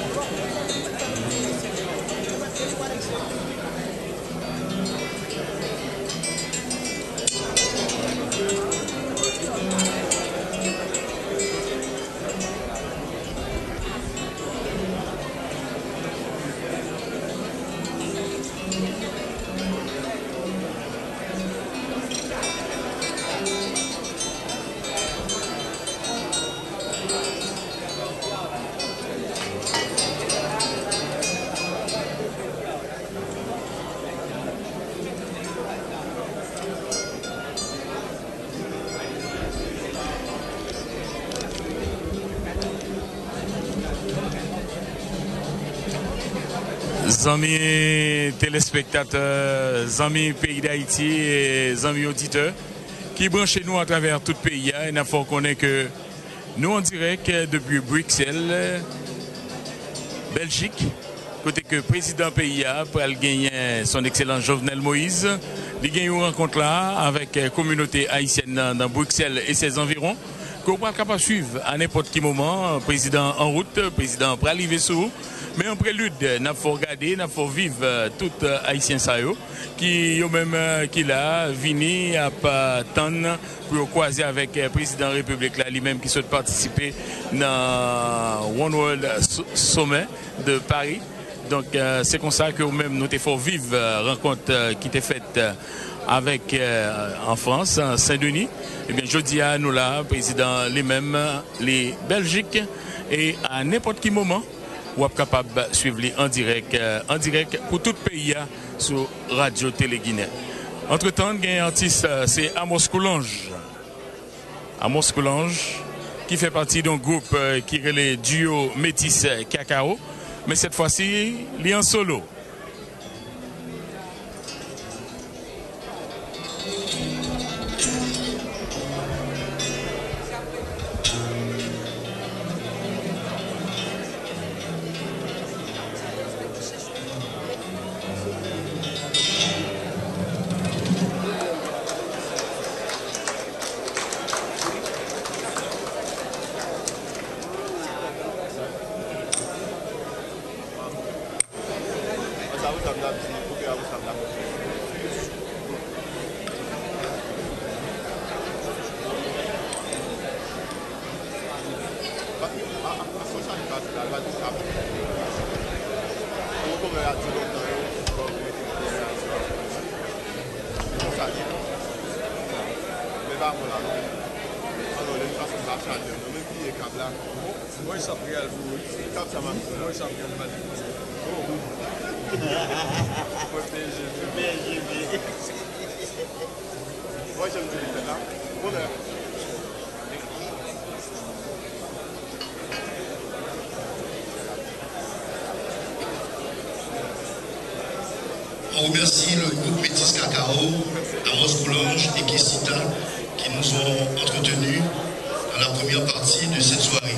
Amis téléspectateurs, amis pays d'Haïti et amis auditeurs qui branchez nous à travers tout le pays. Il faut qu'on ait que nous en direct depuis Bruxelles, Belgique, côté que le président pays a pour gagner son excellence Jovenel Moïse. Il y a une rencontre là avec la communauté haïtienne dans Bruxelles et ses environs. Qu'on va capable de suivre à n'importe quel moment, président en route, président pour arriver sur. Mais en prélude, nous faut regarder, nous faut vivre tout haïtien qui même qui là vini à tendre pour croiser avec le président de la République là lui-même qui souhaite participer dans One World Sommet de Paris. Donc c'est comme ça que nous-mêmes nous faut vivre rencontre qui était faite avec en France, en Saint-Denis. Et bien jeudi à nous là, président lui-même, les Belgiques et à n'importe quel moment ou êtes capable de suivre en direct pour tout le pays sur Radio Télé Guinée. Entre-temps, il y a un artiste, c'est Amos Coulange. Amos Coulange, qui fait partie d'un groupe qui est le duo Métis Cacao, mais cette fois-ci, il est en solo. On remercie le groupe Métis Cacao, Amos Coulange et Kessita qui nous ont entretenus dans la première partie de cette soirée.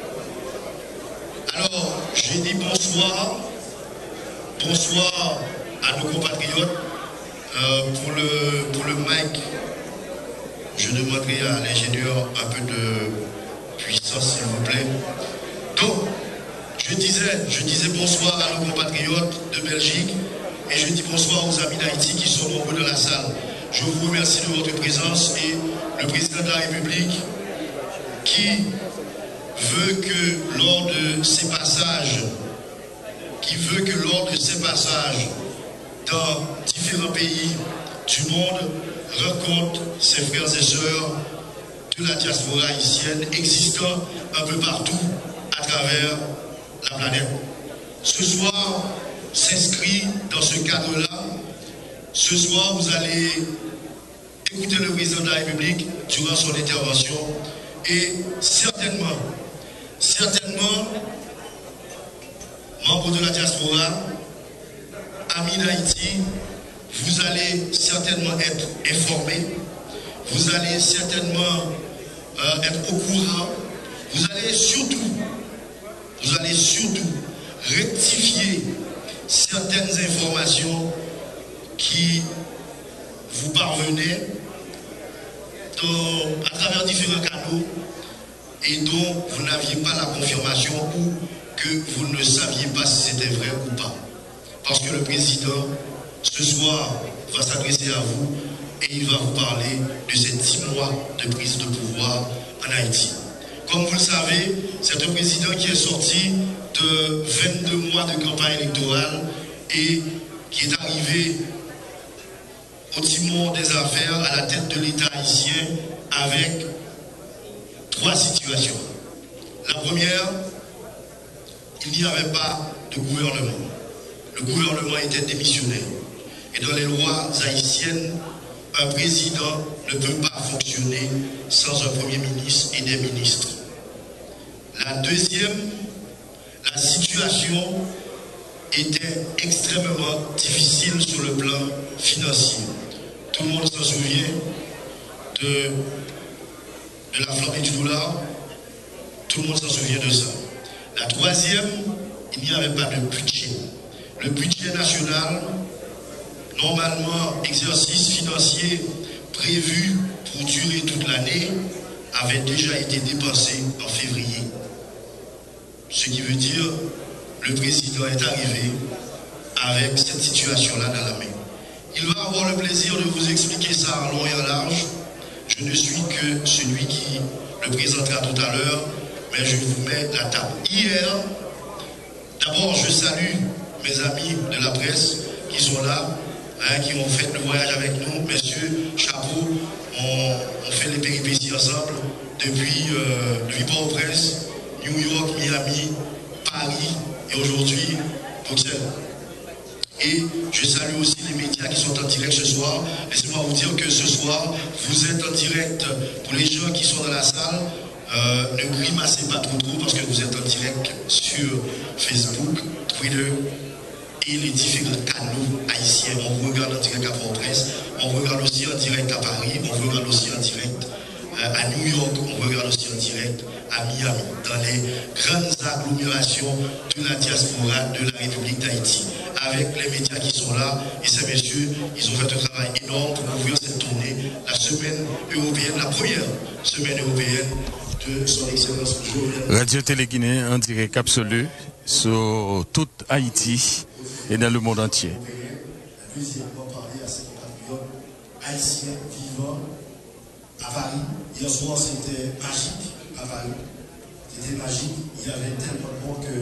Alors, je dis bonsoir à nos compatriotes. Pour le mic, je demanderai à l'ingénieur un peu de puissance, s'il vous plaît. Donc, je disais bonsoir à nos compatriotes de Belgique. Et je dis bonsoir aux amis d'Haïti qui sont nombreux dans la salle. Je vous remercie de votre présence et le président de la République qui veut que lors de ces passages, dans différents pays du monde, rencontre ses frères et sœurs de la diaspora haïtienne existant un peu partout à travers la planète. Ce soir, s'inscrit dans ce cadre-là. Ce soir, vous allez écouter le président de la République durant son intervention et certainement, membres de la diaspora, amis d'Haïti, vous allez certainement être informés, vous allez certainement être au courant, vous allez surtout rectifier certaines informations qui vous parvenaient à travers différents canaux et dont vous n'aviez pas la confirmation ou que vous ne saviez pas si c'était vrai ou pas. Parce que le président, ce soir, va s'adresser à vous et il va vous parler de ces 10 mois de prise de pouvoir en Haïti. Comme vous le savez, c'est un président qui est sorti de 22 mois de campagne électorale et qui est arrivé au timon des affaires à la tête de l'État haïtien avec 3 situations. La première, il n'y avait pas de gouvernement. Le gouvernement était démissionnaire. Et dans les lois haïtiennes, un président ne peut pas fonctionner sans un premier ministre et des ministres. La deuxième, la situation était extrêmement difficile sur le plan financier. Tout le monde s'en souvient de la flambée du dollar. Tout le monde s'en souvient de ça. La troisième, il n'y avait pas de budget. Le budget national, normalement, exercice financier prévu pour durer toute l'année, avait déjà été dépensé en février. Ce qui veut dire, le président est arrivé avec cette situation-là dans la main. Il va avoir le plaisir de vous expliquer ça en long et en large. Je ne suis que celui qui le présentera tout à l'heure, mais je vous mets la table. Hier, d'abord, je salue mes amis de la presse qui sont là, qui ont fait le voyage avec nous. Messieurs, chapeau, on fait les péripéties ensemble depuis Port-au-Prince, New York, Miami, Paris et aujourd'hui Bruxelles. Et je salue aussi les médias qui sont en direct ce soir. Laissez-moi vous dire que ce soir, vous êtes en direct. Pour les gens qui sont dans la salle, ne grimacez pas trop parce que vous êtes en direct sur Facebook, Twitter et les différents canaux haïtiens. On vous regarde en direct à Port-au-Prince, on vous regarde aussi en direct à Paris, on vous regarde aussi en direct à New York, on regarde aussi en direct à Miami, dans les grandes agglomérations de la diaspora de la République d'Haïti, avec les médias qui sont là. Et ces messieurs, ils ont fait un travail énorme pour ouvrir cette tournée, la semaine européenne, la première semaine européenne de son excellence Radio Télé Guinée en direct absolu sur toute Haïti et dans le monde entier. Deuxièmement, parler à ses compatriotes haïtiens vivants à Paris. Hier soir, c'était magique à Paris. C'était magique. Il y avait tellement de monde que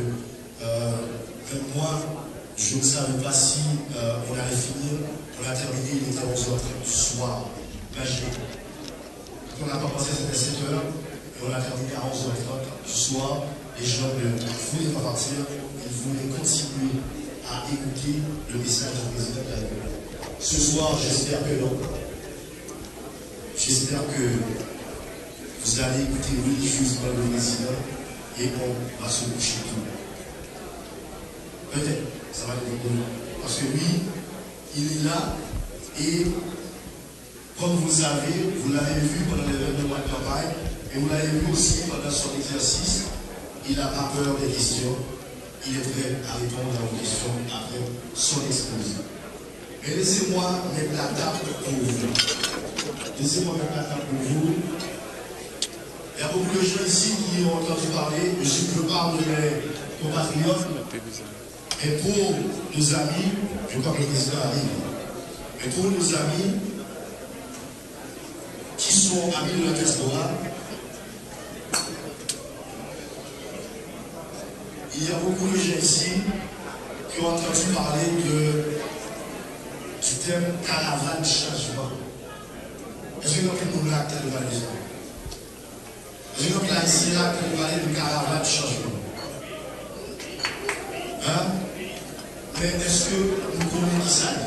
même moi, je ne savais pas si on allait finir. On a terminé, il était 11h30 du soir. Magique. On n'a pas pensé que c'était 7h. Et on a terminé à 11h30 du soir. Les gens ne voulaient pas partir. Ils voulaient continuer à écouter le message du président de la République. Ce soir, j'espère que non. J'espère que vous allez écouter religieusement le président et on va se coucher tout. Peut-être, ça va nous donner. Parce que lui, il est là et comme vous l'avez vu pendant l'événement de campagne et vous l'avez vu aussi pendant son exercice, il n'a pas peur des questions. Il est prêt à répondre à vos questions après son exposé. Mais laissez-moi mettre la table pour vous. Laissez-moi mettre la table pour vous. Il y a beaucoup de gens ici qui ont entendu parler. Je parle de mes compatriotes. Et pour nos amis, je crois que le président arrive. Mais pour nos amis qui sont amis de la diaspora, il y a beaucoup de gens ici qui ont entendu parler du thème caravane changement. Est-ce que nous avons tel parler de ça? Est-ce que nous avons ici parler de caravane changement? Hein? Mais est-ce que nous connaissons qui ça?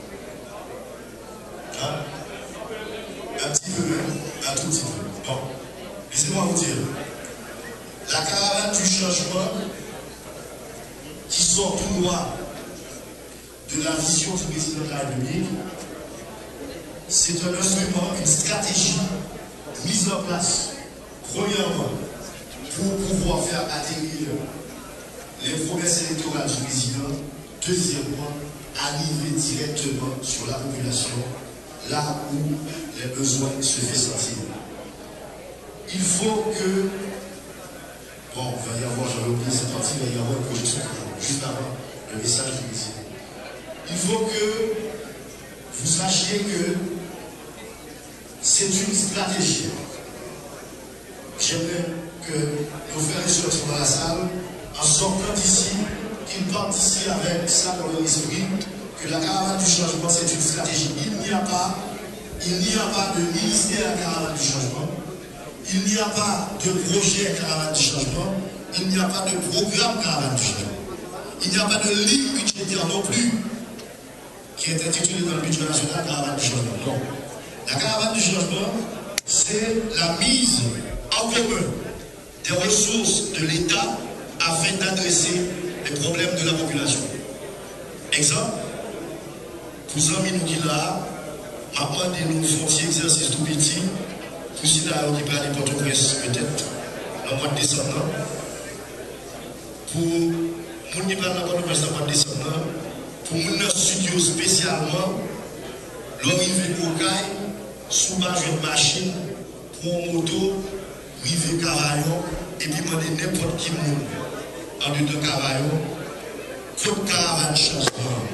Hein? Un petit peu, un tout petit peu. Bon, laissez-moi vous dire. La caravane du changement qui sort tout droit de la vision du président de la République, c'est un instrument, une stratégie mise en place, premièrement, pour pouvoir faire atterrir les promesses électorales du président, deuxièmement, arriver directement sur la population, là où les besoins se font sentir. Il faut que Bon, il va y avoir, j'avais oublié cette partie, il va y avoir une projection juste avant le message du président. Il faut que vous sachiez que c'est une stratégie. J'aimerais que nos frères et sœurs qui sont dans la salle, en sortant d'ici, qu'ils partent d'ici avec ça dans leur esprit, que la caravane du changement, c'est une stratégie. Il n'y a pas de ministère à la caravane du changement. Il n'y a pas de projet caravane du changement. Il n'y a pas de programme caravane du changement. Il n'y a pas de ligne budgétaire non plus qui est intitulée dans le budget national caravane du changement. Non. La caravane du changement, c'est la mise en commun des ressources de l'État afin d'adresser les problèmes de la population. Exemple, pour amis nous qui là, maintenant de nous font un exercice tout petit, pour si là on va aller Port-au-Prince peut-être, dans le mois de décembre, pour nous qui parlent dans Port-au-Prince dans le mois de décembre, pour nous studio spécialement, l'arrivée au CAI, sous base de machine, pour une moto, rive Cavaillon, et puis demander n'importe qui monde en dedans Cavaillon, faut caravane changement.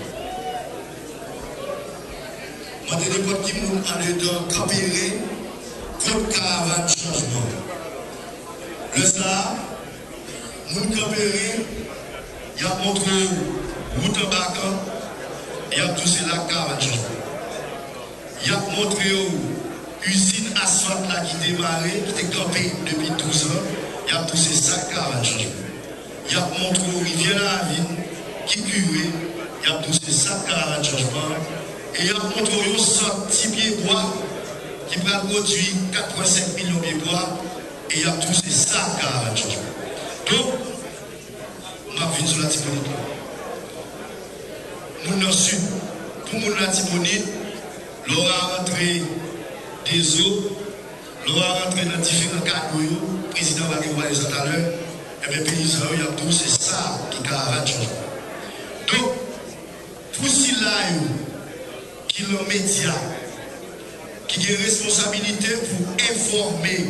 Demander n'importe qui monde en dedans Campéré, faut caravane changement. Le ça, mon Campéré, il y a montré route en bacan, il y a tout cela caravane changement. Il y a montré usine asphalte là qui démarrait, qui était campée depuis 12 ans, il y a poussé ça caravane changement. Il y a montré rivière la ville qui curait, il y a poussé ça caravane changement. Et il y a montré un centre pieds bois qui va produire 4,5 millions de bois et il y a poussé ça caravane changement. Donc, on a vu sur la Tibonite. Nous dans le sud, pour nous la Tibonite, l'on a rentré des eaux, l'on a rentré dans différents cadres, le président va voir les tout à l'heure, et bien paysans, il y a tout, c'est ça qui caravane changement. Donc, pour si là, qui est le média, qui a responsabilité pour informer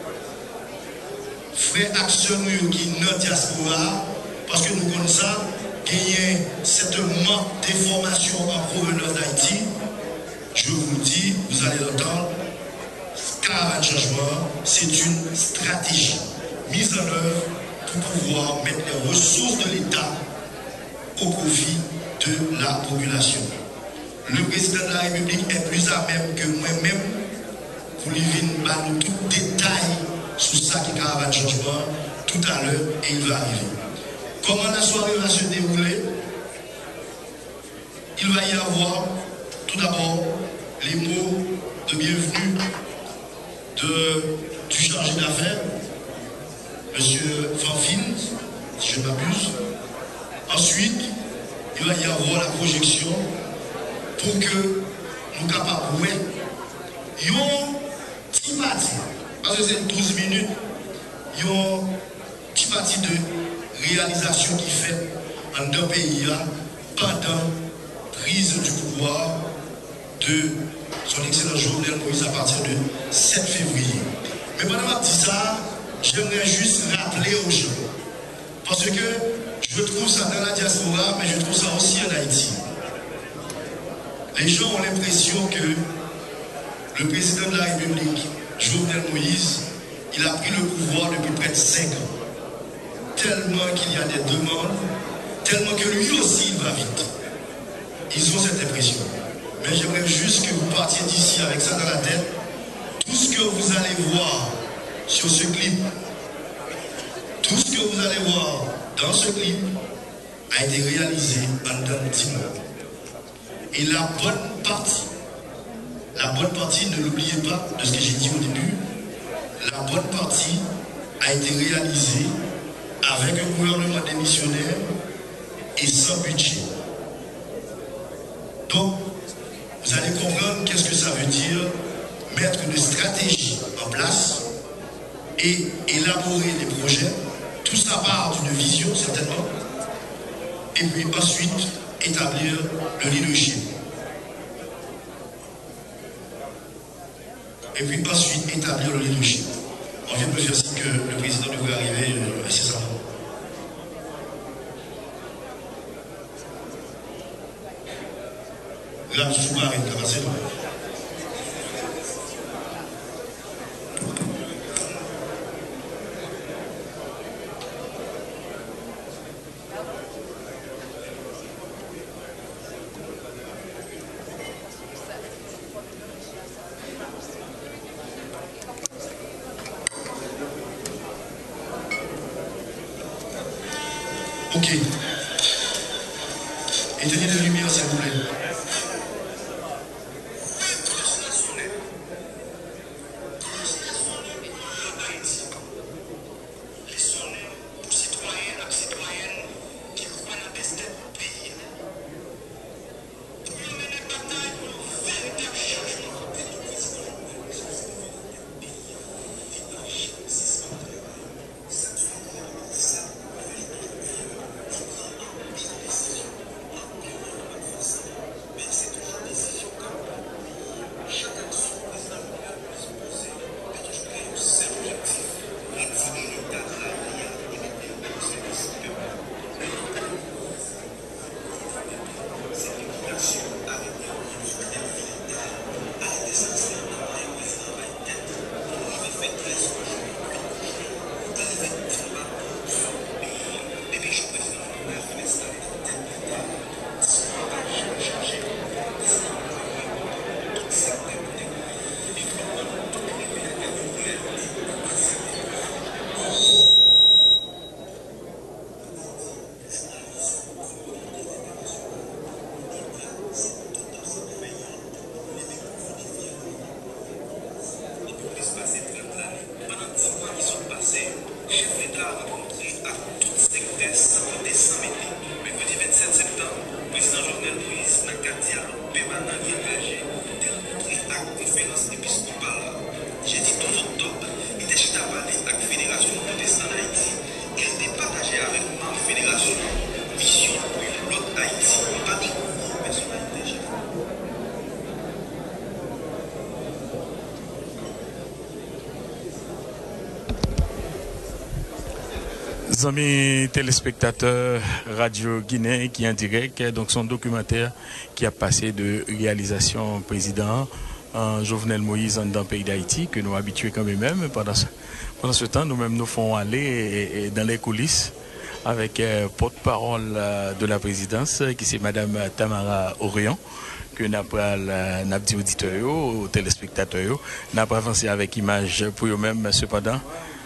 frères acteurs qui sont dans la diaspora, parce que nous connaissons ça, gagner cette manque d'informations en provenance d'Haïti, je vous dis, vous allez l'entendre, caravane changement, c'est une stratégie mise en œuvre pour pouvoir mettre les ressources de l'État au profit de la population. Le président de la République est plus à même que moi-même pour lui venir tout détail sur ça qui est caravane changement tout à l'heure et il va arriver. Comment la soirée va se dérouler? Il va y avoir tout d'abord les mots de bienvenue du chargé d'affaires, M. Fanfine, si je ne m'abuse. Ensuite, il va y avoir la projection pour que nous capables de voir un petit parti, parce que c'est 12 minutes, il y a un petit parti de réalisation qui fait en deux pays pendant prise du pouvoir de son excellent Jovenel Moïse à partir de 7 février. Mais pendant ma petite ça, j'aimerais juste rappeler aux gens, parce que je trouve ça dans la diaspora, mais je trouve ça aussi en Haïti. Les gens ont l'impression que le président de la République, Jovenel Moïse, il a pris le pouvoir depuis près de 5 ans. Tellement qu'il y a des demandes, tellement que lui aussi il va vite. Ils ont cette impression. Mais j'aimerais juste que vous partiez d'ici avec ça dans la tête. Tout ce que vous allez voir sur ce clip, tout ce que vous allez voir dans ce clip a été réalisé en 10 mois. Et la bonne partie, ne l'oubliez pas de ce que j'ai dit au début, la bonne partie a été réalisée avec un gouvernement démissionnaire et sans budget. Donc, vous allez comprendre qu'est-ce que ça veut dire mettre une stratégie en place et élaborer des projets. Tout ça part d'une vision, certainement. Et puis ensuite, établir le leadership. Et puis ensuite, établir le leadership. On vient de me faire signe que le président devrait arriver incessamment. Là, sous-marin, il a passé. Ok. Éteignez la lumière, s'il vous plaît. Amis téléspectateurs Radio Guinée qui est en direct, donc son documentaire qui a passé de réalisation président Jovenel Moïse dans le pays d'Haïti, que nous habitués quand même. Pendant ce temps, nous-mêmes nous font aller dans les coulisses avec porte-parole de la présidence, qui c'est Madame Tamara Orion, que nous avons dit auditeurs, aux téléspectateurs, nous avons avancé avec image pour eux-mêmes. Cependant,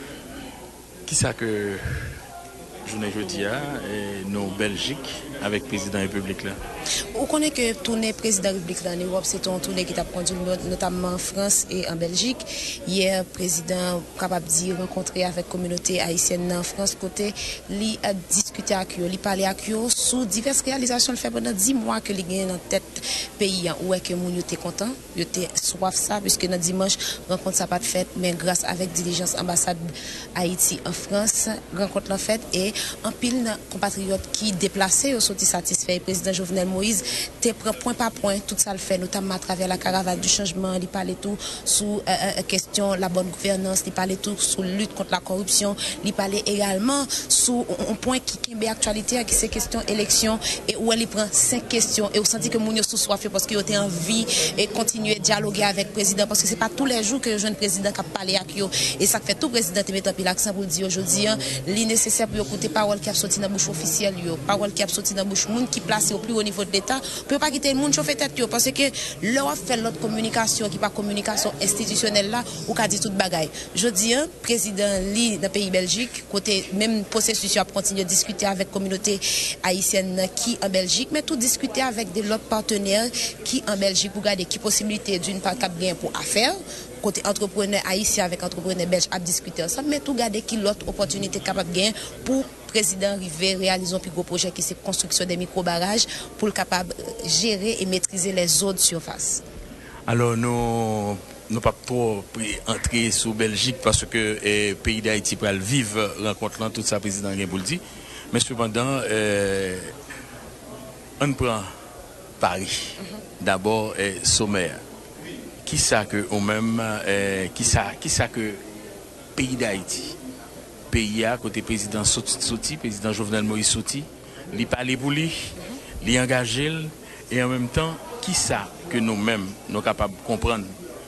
qui ça que journée jeudi et nos Belgique avec le président de la République là. On connaît que tournée président de la République en Europe, c'est une tournée qui a conduit notamment en France et en Belgique. Hier, le président capable de rencontrer avec la communauté haïtienne en France côté, il a discuté avec eux, il a parlé avec eux sur diverses réalisations. Il fait pendant 10 mois que il gagne en tête pays où est que moun yo était content, yo était soif ça puisque dans dimanche rencontre ça pas de fête mais grâce avec diligence ambassade Haïti en France, rencontre la fête et en pile compatriotes qui déplacés au sorti satisfait. Le président Jovenel Moïse te prend point par point tout ça le fait notamment à travers la caravane du changement, il parlait tout sous question la bonne gouvernance, il parlait tout sur lutte contre la corruption, il parlait également sous un point qui est actualité qui c'est question élection et où elle prend 5 questions et on senti que moun yo sous soif parce qu'il a envie et continuer à dialoguer avec le président parce que c'est pas tous les jours que le jeune président qui a parlé avec eux et ça fait tout président te mettre l'accent pour dire aujourd'hui li nécessaire pour écouter parole qui a sorti dans bouche officielle yo, parole qui a sorti dans bouche moun qui placé au plus haut niveau de l'État peut pas quitter le monde chauffer tête yo parce que leur fait l'autre communication qui pas communication institutionnelle là ou qu'a dit toute bagaille. Je dis président li dans pays Belgique côté même processus a continuer à discuter avec communauté haïtienne qui en Belgique mais tout discuter avec des autres partenaires qui en Belgique pour garder qui possibilité d'une part cap gain pour affaires côté entrepreneur haïtien avec entrepreneur belge à discuter ensemble mais tout garder qui l'autre opportunité capable gain pour président Rivet réaliser un plus gros projet qui c'est construction des micro-barrages pour le capable gérer et maîtriser les eaux de surface. Alors nous pas trop entrer sous Belgique parce que le pays d'Haïti pour vivre rencontrant tout ça président Guimbouldi mais cependant on prend Paris d'abord sommaire qui ça que ou même qui ça que pays d'Haïti. Pays à côté président Soti, président Jovenel Moïse Soti, il parle pour lui, il engage et en même temps, qui ça que nous-mêmes, nous sommes capables de comprendre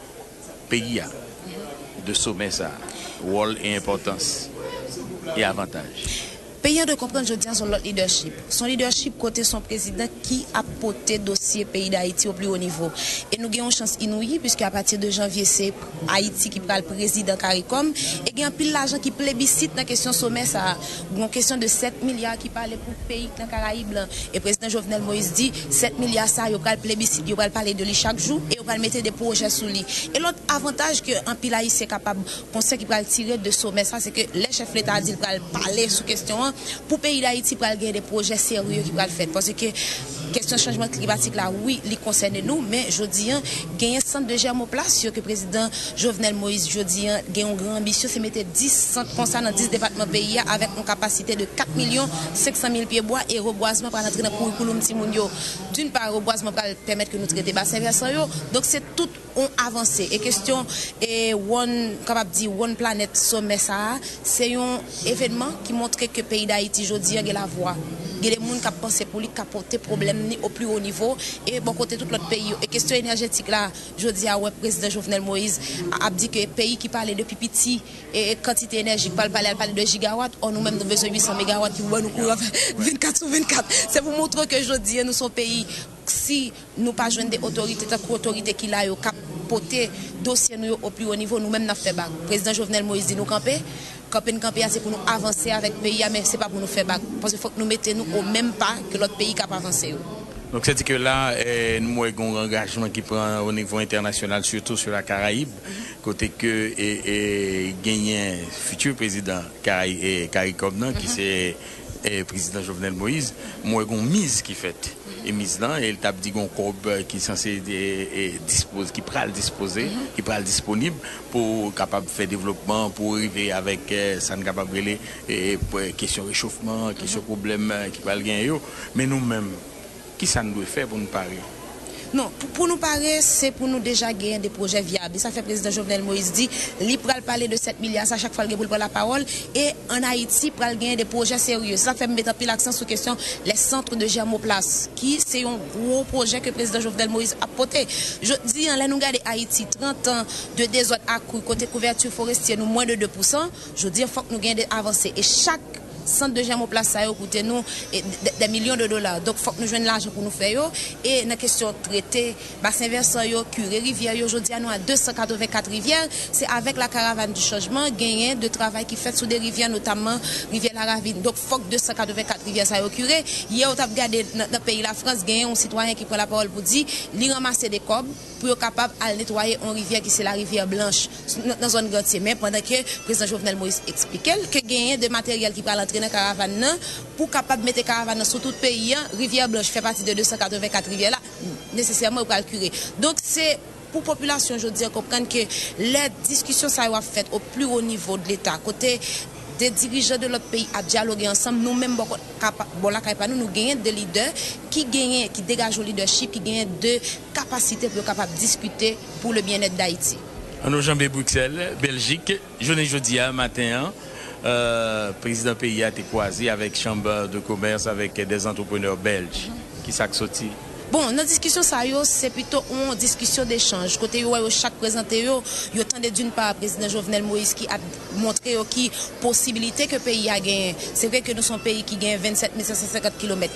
pays de sommet ça, rôle et importance et avantage. Payant de comprendre, je dis, son leadership. Son leadership côté son président qui a porté dossier pays d'Haïti au plus haut niveau. Et nous avons une chance inouïe, puisque à partir de janvier, c'est Haïti qui prend le président CARICOM. Et il y a un pile d'argent qui plébiscite dans la question sommet, ça. Une question de 7 milliards qui parle pour le pays dans le Caraïbe. Et le président Jovenel Moïse dit, 7 milliards, ça, il va le plébiscite, il va parler de lui chaque jour et il va mettre des projets sous lui. Et l'autre avantage que un pile haïtien est capable, conseil qui va le tirer de sommet, ça, c'est que les chefs de l'État disent, il va parler sous question. Pour le pays d'Haïti, il va gagner des projets sérieux qui vont le faire. Parce que question de changement climatique, là, oui, il concerne nous, mais je dis, il y a un centre de germoplace que le président Jovenel Moïse, je dis, il y a une grande ambition, c'est mettre 10 centres comme ça dans 10 départements pays avec une capacité de 4 500 000 pieds bois et reboisement pour entrer dans le curriculum Timounio. D'une part, reboisement pour permettre que nous traitions bassin versant. Donc, c'est tout on avancé. Et question, et capable de dire, One Planet Sommet, ça, c'est un événement qui montre que le pays d'Haïti, je dis, il y a la voix. Il y a des gens qui ont pensé pour lui, qui ont porté problème au plus haut niveau. Et bon côté tout l'autre pays. Et question énergétique là, je dis à le président Jovenel Moïse a dit que pays qui parlait de petit et quantité énergie, parle de gigawatts, on nous-mêmes nous besoin de 800 mégawatts qui nous courent 24 sur 24. C'est pour montrer que je dis, nous sommes pays, si nous pas joindre des autorités, tant autorités qui là, qui porté dossier nous au plus haut niveau, nous-mêmes nous fait bac. Le président Jovenel Moïse dit nous camper. Camper, c'est pour nous avancer avec le pays, mais ce n'est pas pour nous faire bac. Parce qu'il faut que nous mettions au même pas que l'autre pays qui a avancé. Donc, c'est que là, nous avons un engagement qui prend au niveau international, surtout sur la Caraïbe, côté que gagne futur président CARICOM, qui c'est président Jovenel Moïse, moi, j'ai une mise qui fait. Et mise là, et il t'a dit qu'on qui est censé disposer, qui pourra le disposer, qui pourra le disponible pour capable faire développement, pour arriver avec ça ne capable de question réchauffement, question problème qui va le gagner. Mais nous-mêmes, qui ça nous doit faire pour nous parler? Non, pour nous parler, c'est pour nous déjà gagner des projets viables. Ça fait le président Jovenel Moïse dit, il pourra parler de 7 milliards à chaque fois qu'il prend la parole. Et en Haïti, il pourra gagner des projets sérieux. Ça fait mettre un peu l'accent sur la question les centres de germoplace, qui c'est un gros projet que le président Jovenel Moïse a porté. Je dis, là, nous regardons Haïti, 30 ans de désordre accru, côté couverture forestière, nous moins de 2%. Je dis, il faut que nous gagnions des avancées. Et chaque centre de germoplace, ça a coûté nous des millions de dollars. Donc, il faut que nous joignions l'argent pour nous faire. Et la question traité, bassin versant, curer rivière, aujourd'hui, nous avons 284 rivières. C'est avec la caravane du changement, gagné de travail qui fait sous des rivières, notamment rivière la Ravine. Donc, il faut que 284 rivières, ça a curé. Hier, on a regardé dans le pays, la France, gagné un citoyen qui prend la parole pour dire, il ramasser des cobs pour être capable de nettoyer une rivière qui c'est la rivière Blanche dans la zone Gantier. Mais pendant que le président Jovenel Moïse expliquait que gagné de matériel qui va l'entrer dans la caravane pour capable de mettre la caravane sur tout le pays, rivière Blanche fait partie de 284 rivières là, nécessairement pour calculer. Donc c'est pour la population, je veux dire, comprendre que les discussions ça va faites au plus haut niveau de l'État, côté des dirigeants de notre pays à dialoguer ensemble, nous-mêmes, nous gagnons des leaders qui dégagent le leadership, qui gagnent de capacités pour capable discuter pour le bien-être d'Haïti. En Jambé Bruxelles, Belgique, journée jeudi matin, président pays a été croisé avec chambre de commerce, avec des entrepreneurs belges qui s'est sorti. Bon, notre discussion, c'est plutôt une discussion d'échange. Côté chaque présenté, il y a d'une part, le président Jovenel Moïse qui a montré qui possibilité que le pays a gagné. C'est vrai que nous sommes un pays qui gagne 27 750 km².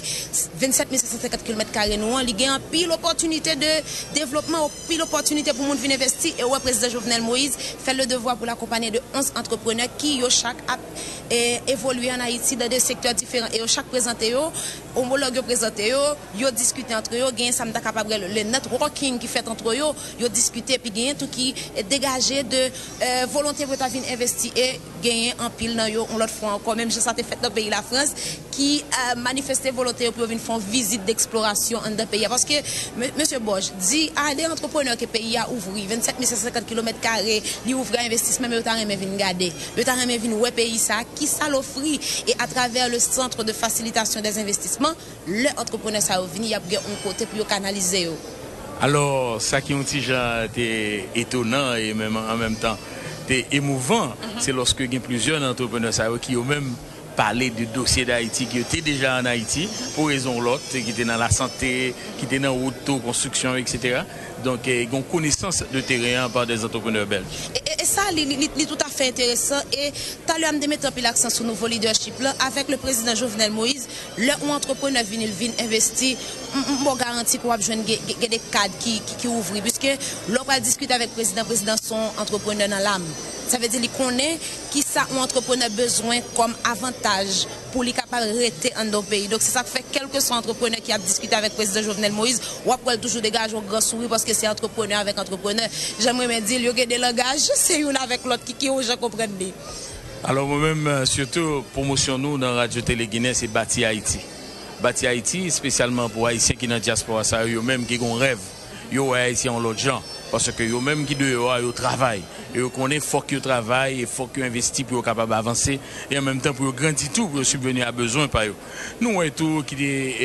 27 750 km², nous, il gagne pile opportunité de développement, pile opportunité pour le monde venir investir. Et le président Jovenel Moïse fait le devoir pour l'accompagner de 11 entrepreneurs qui, chaque a évolué en Haïti dans des secteurs différents. Et chaque présenté, homologue présenté, ils discutent entre eux, gagne ça m'ta capable le networking qui fait entre eux, ils discuter puis gagne tout qui est dégagé de volonté pour ta venir investir et gagner en pile dans yo on l'autre fois encore même ça t'est fait dans le pays la France qui a manifesté volonté pour venir faire visite d'exploration dans le pays parce que monsieur Bosch dit à des entrepreneurs que le pays a ouvert 27 750 km², il ouvre investissement mais autant même venir garder autant même venir ouais pays ça qui ça l'offre et à travers le centre de facilitation des investissements les entrepreneurs ça venir un côté pour canaliser. Alors, ça qui est un petit genre étonnant et même en même temps était émouvant, c'est lorsque il y a plusieurs entrepreneurs qui ont même parlé du dossier d'Haïti, qui étaient déjà en Haïti, pour raison l'autre, qui étaient dans la santé, qui étaient dans l'auto-construction, etc. Donc, ils ont connaissance de terrain par des entrepreneurs belges. Et ça, c'est tout à fait intéressant. Et tout à l'heure, je mettre un peu l'accent sur le nouveau leadership là, avec le président Jovenel Moïse, le entrepreneur vient investir, je garantis qu'on va joindre des cadres qui ouvrent. Puisque l'on va discuter avec le président son entrepreneur dans l'âme. Ça veut dire qu'il connaît qui ça un entrepreneur besoin comme avantage pour les capables de rester dans nos pays. Donc c'est ça que fait quelques entrepreneurs qui a discuté avec le président Jovenel Moïse, ou après toujours dégager un grand sourire parce que c'est entrepreneur avec entrepreneur. J'aimerais dire, il y a des langages, c'est une avec l'autre qui aux gens comprennent bien. Alors moi-même, surtout, promotion nous dans Radio Télé Guinée, c'est Bâti Haïti. Bâti Haïti, spécialement pour Haïtiens qui sont dans la diaspora, ça, eux-mêmes qui ont un rêve, ils Haïtiens ont l'autre gens. Parce que eux-mêmes qui doivent travailler. Et ils connaissent faut qu'ils travaillent, il faut qu'ils investissent pour être capables d'avancer. Et en même temps, pour grandir tout, pour subvenir à besoin par eux. Nous, on est tout qui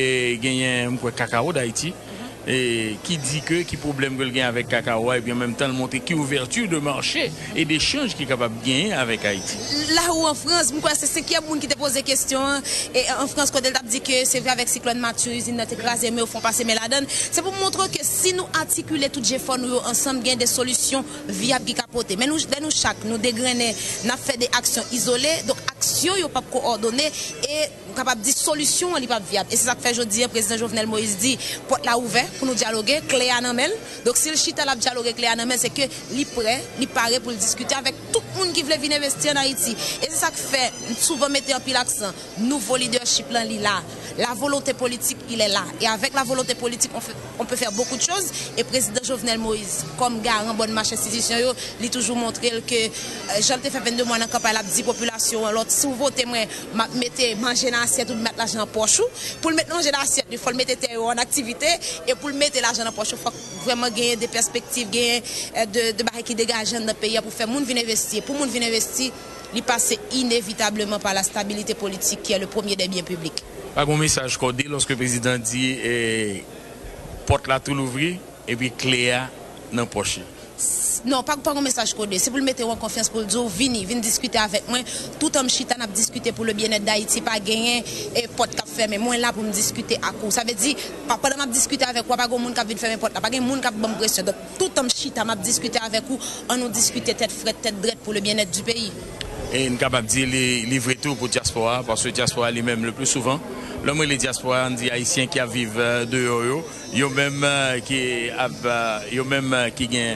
gagne un cacao d'Haïti. Et qui dit que, qui problème que le gagne avec cacao, et puis en même temps, montrer qui ouverture de marché et d'échange qui est capable de gagner avec Haïti. Là où en France, c'est qui a monde qui te pose des questions, et en France, quand elle a dit que c'est vrai avec cyclone Mathieu, ils n'ont écrasé, mais au fond passer mais la donne. C'est pour montrer que si nous articulons tout GFON, nous ensemble, il y a des solutions viables qui capotent. Mais nous, chaque, nous dégrainer, nous fait des actions isolées, donc actions, ils ne pas coordonnées, et capable de dire solution, elle n'est pas viable. Et c'est ça que fait aujourd'hui, le président Jovenel Moïse dit, porte la ouverte pour nous dialoguer, clé à namel. Donc si le chita la dialoguer clé à namel, c'est que il prêt, il paraît pour discuter avec tout le monde qui veut venir investir en Haïti. Et c'est ça que fait souvent mettre un pile l'accent. Nouveau leadership là, il est là. La volonté politique, il est là. Et avec la volonté politique, on peut faire beaucoup de choses. Et le président Jovenel Moïse, comme garant bonne marche institution, il a toujours montré que j'en ai fait 22 mois dans la campagne, la petite population, l'autre, si vous votez, mettez manger dans l'assiette ou mettre l'argent en poche. Pour le mettre manger dans l'assiette, il faut le mettre en activité. Et pour le mettre l'argent en poche, il faut vraiment gagner des perspectives, gagner de barres qui dégagent dans le pays pour faire monde venir investir. Pour monde venir investir, il passe inévitablement par la stabilité politique qui est le premier des biens publics. Pas un message codé lorsque le président dit porte la tout l'ouvrir et puis clé dans la poche. Non, pas un message codé. C'est pour le mettre en confiance pour le dire, venez discuter avec moi. Tout homme chita n'a discuté pour le bien-être d'Haïti, pas gagner et porte cap fermé. Moi là pour me discuter à coup. Ça veut dire, pendant m'a discuter avec vous, pas de monde qui vient fermer porte, pas de monde qui bonne pression. Donc tout homme chita m'a discuter avec vous, on nous discuter tête frette, tête droite pour le bien-être du pays. Et nous capable de dire livrer tout pour diaspora parce que diaspora lui-même le plus souvent. L'homme les diaspora, on dit haïtiens qui vivent dehors, ils même qui gagnent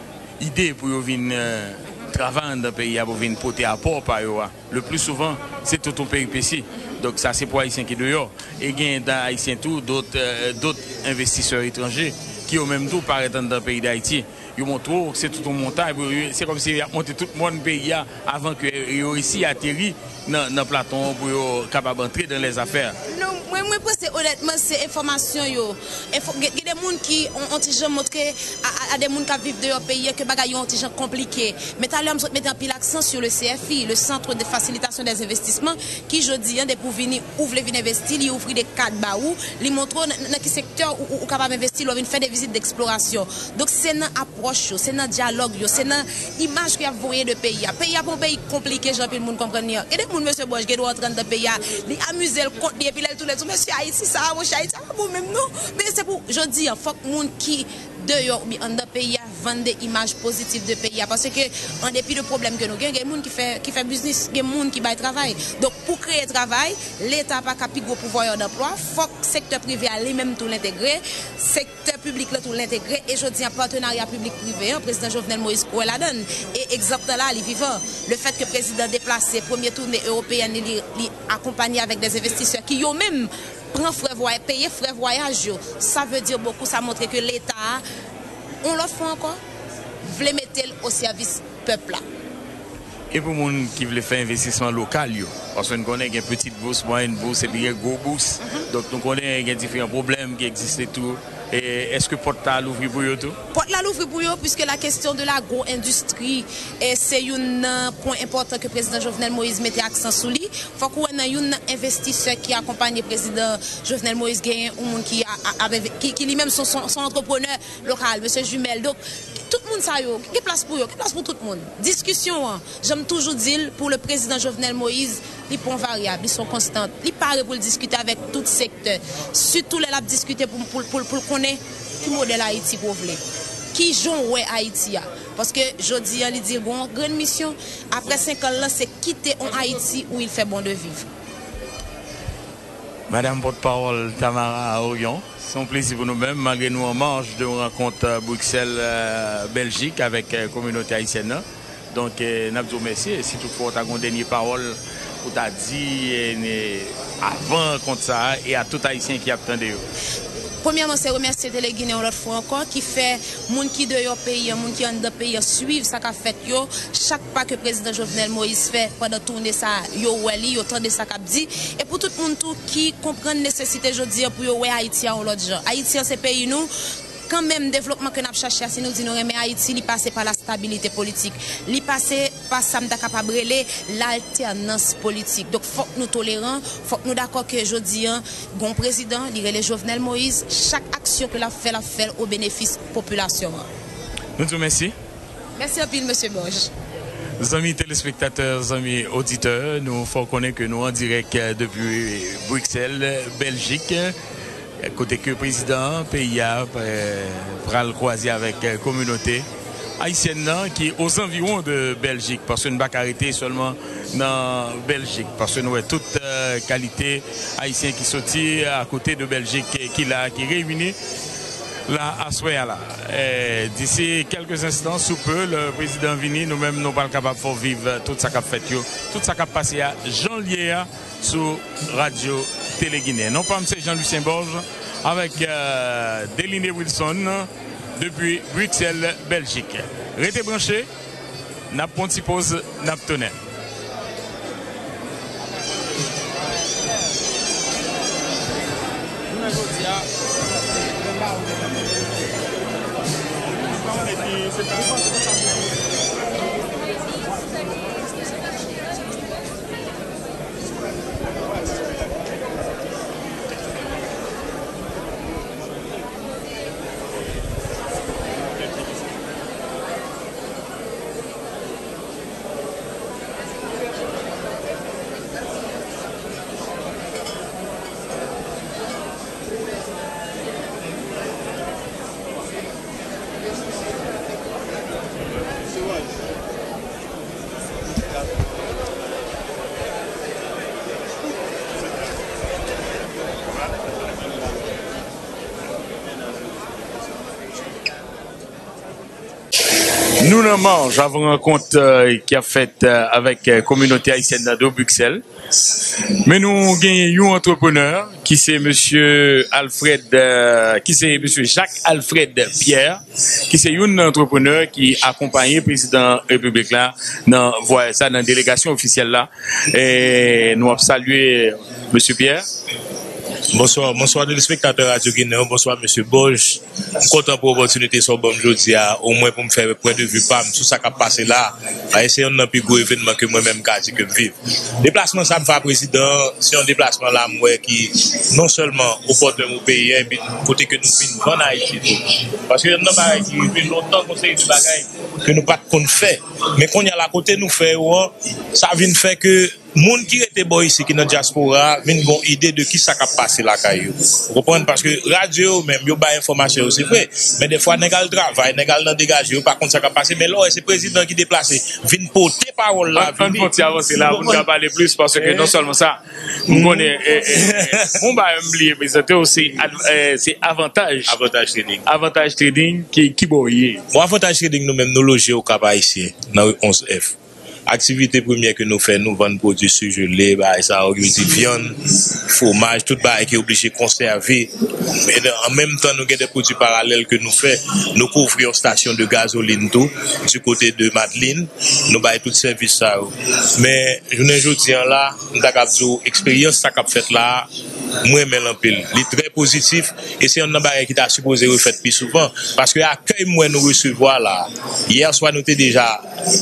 idée pour venir travailler dans le pays, pour venir porter apport par eux. Le plus souvent, c'est tout au péripétie. Donc ça, c'est pour les Haïtiens qui sont dehors. Et il y a dans Haïtiens tout d'autres investisseurs étrangers qui ont même tout paraît dans le pays d'Haïti. Ils montrent que c'est tout un montage. C'est comme si ils monté tout le monde pays avant que ici atterri dans le plateau pour être capable d'entrer dans les affaires. Non, moi pense honnêtement c'est information yo. Il y a des gens qui ont déjà montré à des gens qui vivent dans leur pays que bagaille ont déjà compliqué. Mais tout à l'heure, je mettre un peu l'accent sur le CFI, le Centre de facilitation des investissements, qui je dis pour venir ouvrir venir investir, il ouvre des cadres baou, il montre dans quel secteur où capable d'investir, il faire des visites d'exploration. Donc c'est une approche, c'est un dialogue, c'est une image qu'il y a voyé de pays. Pays est un pays compliqué, j'en peux le monde comprendre. Et des gens monsieur Bosch qui doit entrer dans le pays, il amuse le compte et puis il tout les monsieur Haïti ça, monsieur Haïti ça pour même non. Mais c'est pour je dis il faut que monde qui dehors ou en dans pays vendre des images positives de pays parce que en dépit de problèmes que nous avons, il y a des gens qui fait business, il y a des gens qui baillent travail. Donc pour créer travail, l'État n'a pas plus gros pouvoir d'emploi, il faut que le secteur privé a lui-même tout l'intégrer, le secteur public tout l'intégrer et je dis en partenariat public-privé, le président Jovenel Moïse Koué la donne. Et exemple là, il est vivant. Le fait que le président déplacé première tournée européenne, il accompagné avec des investisseurs qui ont même prend frais voyage, payer frais voyage, ça veut dire beaucoup, ça montre que l'État, on l'autre fois encore, veut mettre au service peuple là. Et pour les gens qui veulent faire investissement local, parce qu'on connaît qu'il y a une petite bourse, moyenne bourse et puis une grosse bourse. Donc nous connaissons qu'il y a différents problèmes qui existent et tout. Et est-ce que porte la l'ouvrir pour eux tout? Porte la l'ouvrir pour eux puisque la question de l'agro-industrie c'est un point important que le président Jovenel Moïse mettait accent sur lui. Il faut qu'on ait un investisseur qui accompagne le président Jovenel Moïse qui lui-même son entrepreneur local, M. Jumel. Donc tout le moun sa yo, qui place pour yo, qui place pour tout le monde. Discussion, j'aime toujours dire, pour le président Jovenel Moïse, ils sont variables, ils sont constantes. Ils parlent pour discuter avec tout secteur. Surtout les labs discuter pour connaître qui modèle Haïti pour vous. Qui joue ouais Haïti. Parce que je dis, il dit, bon, grande mission, après 5 ans, c'est quitter en Haïti où il fait bon de vivre. Madame porte-parole Tamara Orion, c'est un plaisir pour nous-mêmes, malgré nous en marge de rencontre Bruxelles-Belgique avec la communauté haïtienne. Donc, nous vous remercions. Et si toutefois, tu as une dernière parole pour t'a dit avant contre ça et à tout Haïtien qui attendait. Premièrement, c'est remercier les Guinéens l'autre fois encore qui fait moun qui de leur pays, moun qui en de pays suivre ça qu'a fait yo. Chaque pas que le président Jovenel Moïse fait pendant tourner ça, yo weli, yo tande ça qu'a dit. Et pour tout le monde qui comprend la nécessité je dis pour yo ouais Haïti en l'autre genre. Haïti c'est pays nous. Quand même développement que nous avons cherché, si nous disons mais Haïti, il passe par la stabilité politique, il passe par ça capable l'alternance politique. Donc faut que nous tolérons, faut que nous d'accord que je dis bon président, il est le Jovenel Moïse, chaque action que la fait au bénéfice de la population. Nous vous remercions. Merci à vous, monsieur Borges. Amis téléspectateurs, amis auditeurs, nous faut connaître que nous en direct depuis Bruxelles, Belgique. Côté que le président pays a le croiser avec la communauté haïtienne qui est aux environs de Belgique, parce que nous ne pouvons pas arrêter seulement dans Belgique, parce que nous avons toute qualité haïtienne qui sortit à côté de Belgique qui réunit là à soir là. D'ici quelques instants, sous peu, le président vini, nous-mêmes nous pas capables de vivre tout ça qu'a fait, tout ça qu'a passé à Jean Liéa sur Radio Télé Guinée. Non pas M. Jean-Lucien Borges avec Deline Wilson depuis Bruxelles, Belgique. Restez branchés, n'a pas de pause, n'a pas de Nous n'en mangeons avant rencontre qui a fait avec la communauté haïtienne de Bruxelles. Mais nous avons un entrepreneur qui c'est monsieur Jacques Alfred Pierre, qui c'est un entrepreneur qui accompagne le président de la République là dans la délégation officielle là. Et nous avons salué monsieur Pierre. Bonsoir téléspectateurs Radio Guinée, bonsoir monsieur Borges. Je suis content pour l'opportunité sur bon jeudi, au moins pour me faire un point de vue par tout ça qui a passé là. C'est un plus gros événement que moi-même j'ai que vivre. Déplacement ça me fait président, c'est un déplacement là moi qui non seulement opportun au pays, mais côté que nous vivons en Haïti. Parce que nous avons qui longtemps conseillé du bagage que nous pas qu'on fait, mais qu'on y a la côté nous fait ça vient faire que moun qui était bon ici qui dans diaspora vient une bonne idée de qui ça a passé là caillou. Vous comprenez parce que radio même yo ba information c'est vrai mais des fois négal travail négal dans dégager par contre ça a passé mais là c'est président qui déplacé vient porter parole là on peut avancer là pour parler plus parce que non seulement ça on connaît on va oublier présenter aussi c'est avantage trading qui boyer bon avantage trading nous même nous loger au Cap Haïtien dans 11F. Activité première que nous faisons, nous vendons produits surgelés, ça viande, fromage, tout ça qui est obligé de conserver. Mais en même temps, nous avons des produits parallèles que nous faisons. Nous couvrons une station de gasoline tout, du côté de Madeleine. Nous avons tout service ça. Mais je ne dis là, nous avons une expérience ça qu'a fait là. Moi, il est très positif et c'est un nombre qui t'a supposé refaire plus souvent parce que l'accueil moi nous recevoir là. Hier soir, nous étions déjà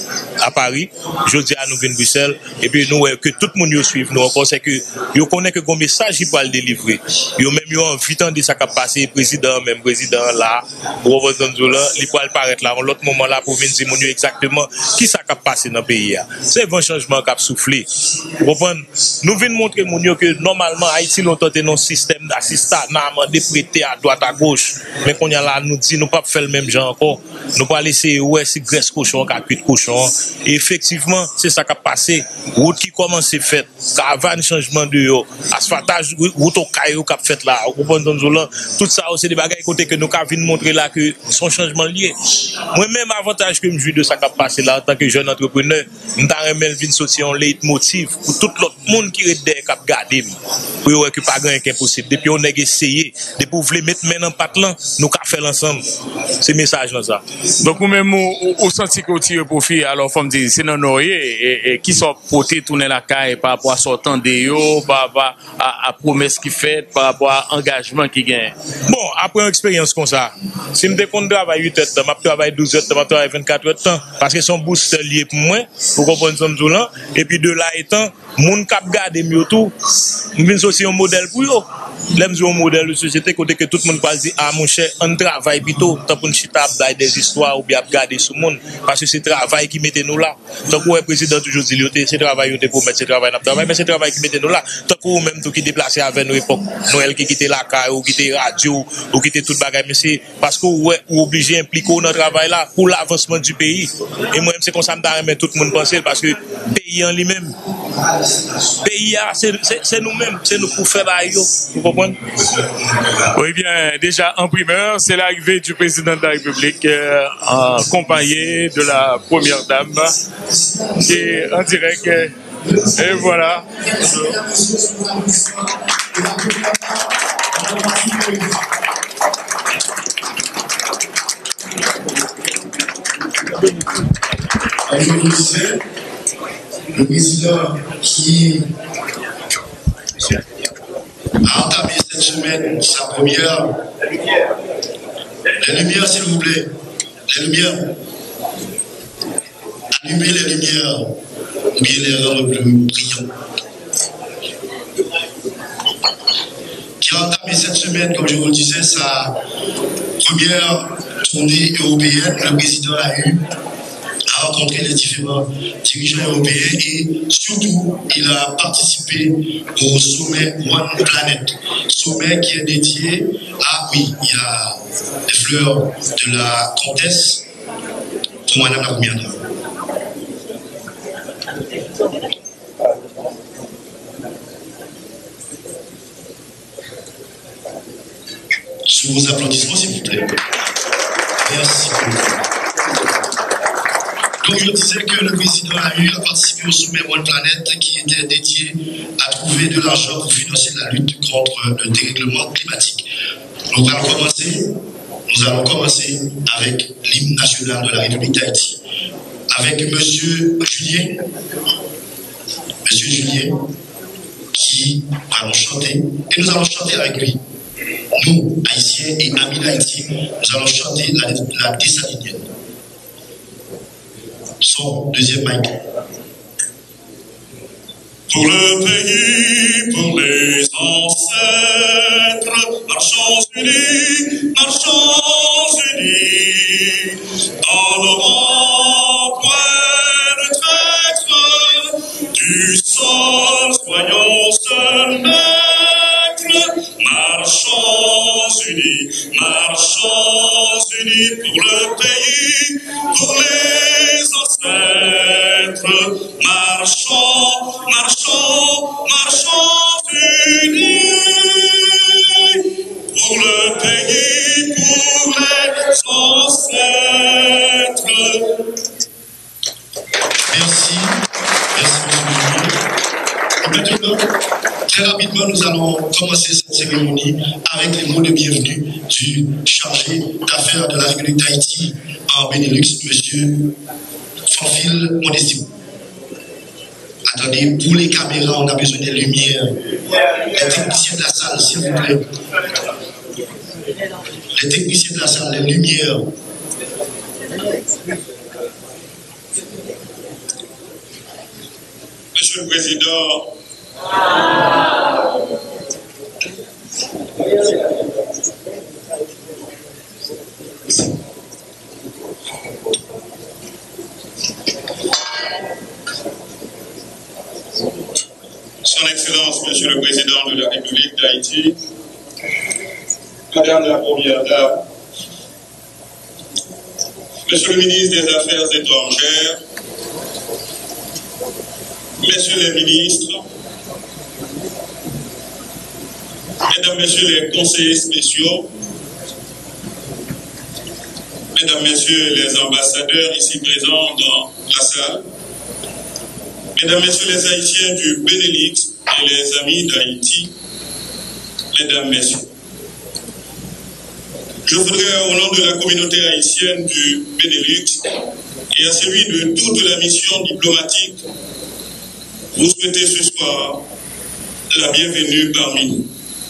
à Paris, jeudi à nous venons Bruxelles, et puis nous, que tout le monde suive nous encore, c'est que, nous connaissons que un message il peut le délivrer. Nous même, nous envie de ça qui a passé, président là, pour il peut apparaître là, en l'autre moment là, pour venir dire exactement qui ça qui a passé dans le pays. C'est un changement qui a soufflé. Vous comprenez? Nous venons montrer que normalement, Haïti, nous avons un système d'assistanat, de prêter à droite, à gauche, mais qu'on y a là, nous dit, nous ne pouvons pas faire le même genre encore. Nous ne pouvons pas laisser, ouais, si graisse cochon, cuit cochon. Et effectivement, c'est ça qui a passé. Route qui commence à faire, caravane, changement de yo, asphaltage, route au caillou qui a fait là, tout ça, c'est des bagages côté que nous avons montrer là que son changement lié. Moi-même, avantage que je joue de ça qui a passé là, en tant que jeune entrepreneur, nous avons sortir un leitmotiv pour tout l'autre monde qui est derrière, qui a gardé, pour voir que pas grand chose impossible. Depuis on a essayé, depuis vous voulez mettre main en patte là, nous avons fait l'ensemble. C'est message dans ça. Donc, vous-même, au senti que vous tirez profit, alors, faut me dire, c'est non et qui sont portés tourner la caille par rapport à sortant de yo, par rapport à promesse qui fait, par rapport à engagement qui gagne. Bon, après une expérience comme ça, si je me compte travailler 8 heures de temps, je travaille 12 heures de temps, je travaille 24 heures de temps, parce que son boost lié pour moi, pour comprendre ce là, et puis de là étant, mon cap garde mieux tout, je viens aussi un modèle pour eux. L'aime un modèle de société côté que tout le monde va dire ah mon cher on travaille plutôt tant pour chita des histoires ou bien garder sur monde parce que c'est travail qui mettait nous là tant que le président toujours dit c'est travail pour mettre ce travail dans travail mais c'est travail qui mettait nous là tant que même tout qui déplacer avec nous époque Noël qui quitter la caille ou quitter radio ou quitter toute bagaille mais c'est parce que ou obligé impliquer dans travail là pour l'avancement du pays et moi même c'est comme ça me tout le monde penser parce que pays en lui-même pays c'est nous-mêmes c'est nous pour faire bail. Oui, bien, déjà en primeur, c'est l'arrivée du président de la République accompagné de la première dame qui est en direct. Et voilà. Le président qui a entamé cette semaine sa première. Les lumières, s'il vous plaît. Les lumières. Allumez les lumières. Ou bien les rendre plus brillants. Qui a entamé cette semaine, comme je vous le disais, sa première tournée européenne. Le président a eu à rencontrer les différents dirigeants européens et surtout, il a participé au sommet One Planet, sommet qui est dédié à, oui, il y a les fleurs de la comtesse pour Madame la Première Dame. Sous vos applaudissements, s'il vous plaît. Merci beaucoup. Donc je disais que le président a eu à participer au sommet One Planet qui était dédié à trouver de l'argent pour financer la lutte contre le dérèglement climatique. Nous allons commencer avec l'hymne national de la République d'Haïti, avec M. Julien, qui allons chanter, et nous allons chanter avec lui. Nous, Haïtiens et amis d'Haïti, nous allons chanter la dessalinienne. Son deuxième mic. Pour le pays, pour les ancêtres, marchons unis, dans le rang point de traître, du sol soyons seuls maîtres, marchons unis pour le pays, pour les ancêtres, marchons unis pour le pays, pour les ancêtres. Merci, maintenant, très rapidement, nous allons commencer cette cérémonie avec les mots de bienvenue du chargé d'affaires de la République d'Haïti en Benelux, M. Fanfil Modestimou. Attendez, pour les caméras, on a besoin des lumières. Les techniciens de la salle, s'il vous plaît. Les techniciens de la salle, les lumières. Monsieur le Président, Son Excellence, Monsieur le Président de la République d'Haïti, Madame la Première Dame, Monsieur le Ministre des Affaires étrangères, Messieurs les ministres, Mesdames, Messieurs les conseillers spéciaux, Mesdames, Messieurs les ambassadeurs ici présents dans la salle, Mesdames, Messieurs les Haïtiens du Benelux et les amis d'Haïti, Mesdames, Messieurs, je voudrais, au nom de la communauté haïtienne du Benelux et à celui de toute la mission diplomatique, vous souhaiter ce soir la bienvenue parmi nous.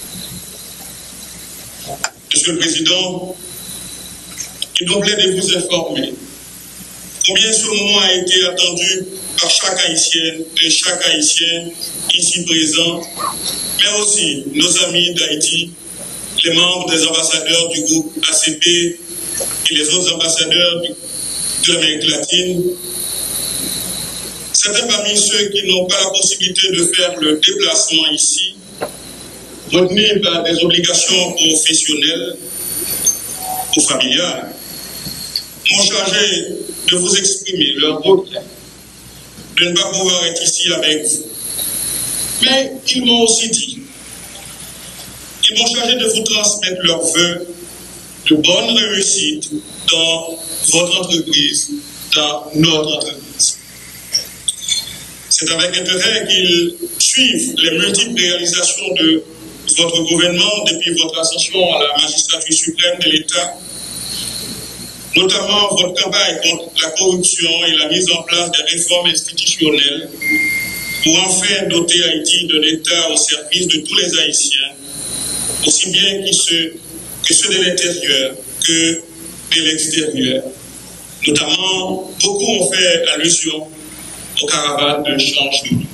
Monsieur le Président, il nous plaît de vous informer combien ce moment a été attendu par chaque Haïtienne et chaque Haïtien ici présent, mais aussi nos amis d'Haïti, les membres des ambassadeurs du groupe ACP et les autres ambassadeurs de l'Amérique latine. Certains parmi ceux qui n'ont pas la possibilité de faire le déplacement ici, retenus par des obligations professionnelles ou familiales, m'ont chargé de vous exprimer leur regret de ne pas pouvoir être ici avec vous. Mais ils m'ont aussi dit, ils m'ont chargé de vous transmettre leurs vœux de bonne réussite dans votre entreprise, dans notre entreprise. C'est avec intérêt qu'ils suivent les multiples réalisations de votre gouvernement depuis votre ascension à la magistrature suprême de l'État, notamment votre campagne contre la corruption et la mise en place des réformes institutionnelles pour enfin doter Haïti d'un État au service de tous les Haïtiens, aussi bien que ceux de l'intérieur que de l'extérieur. Notamment, beaucoup ont fait allusion aux caravanes de change de vie.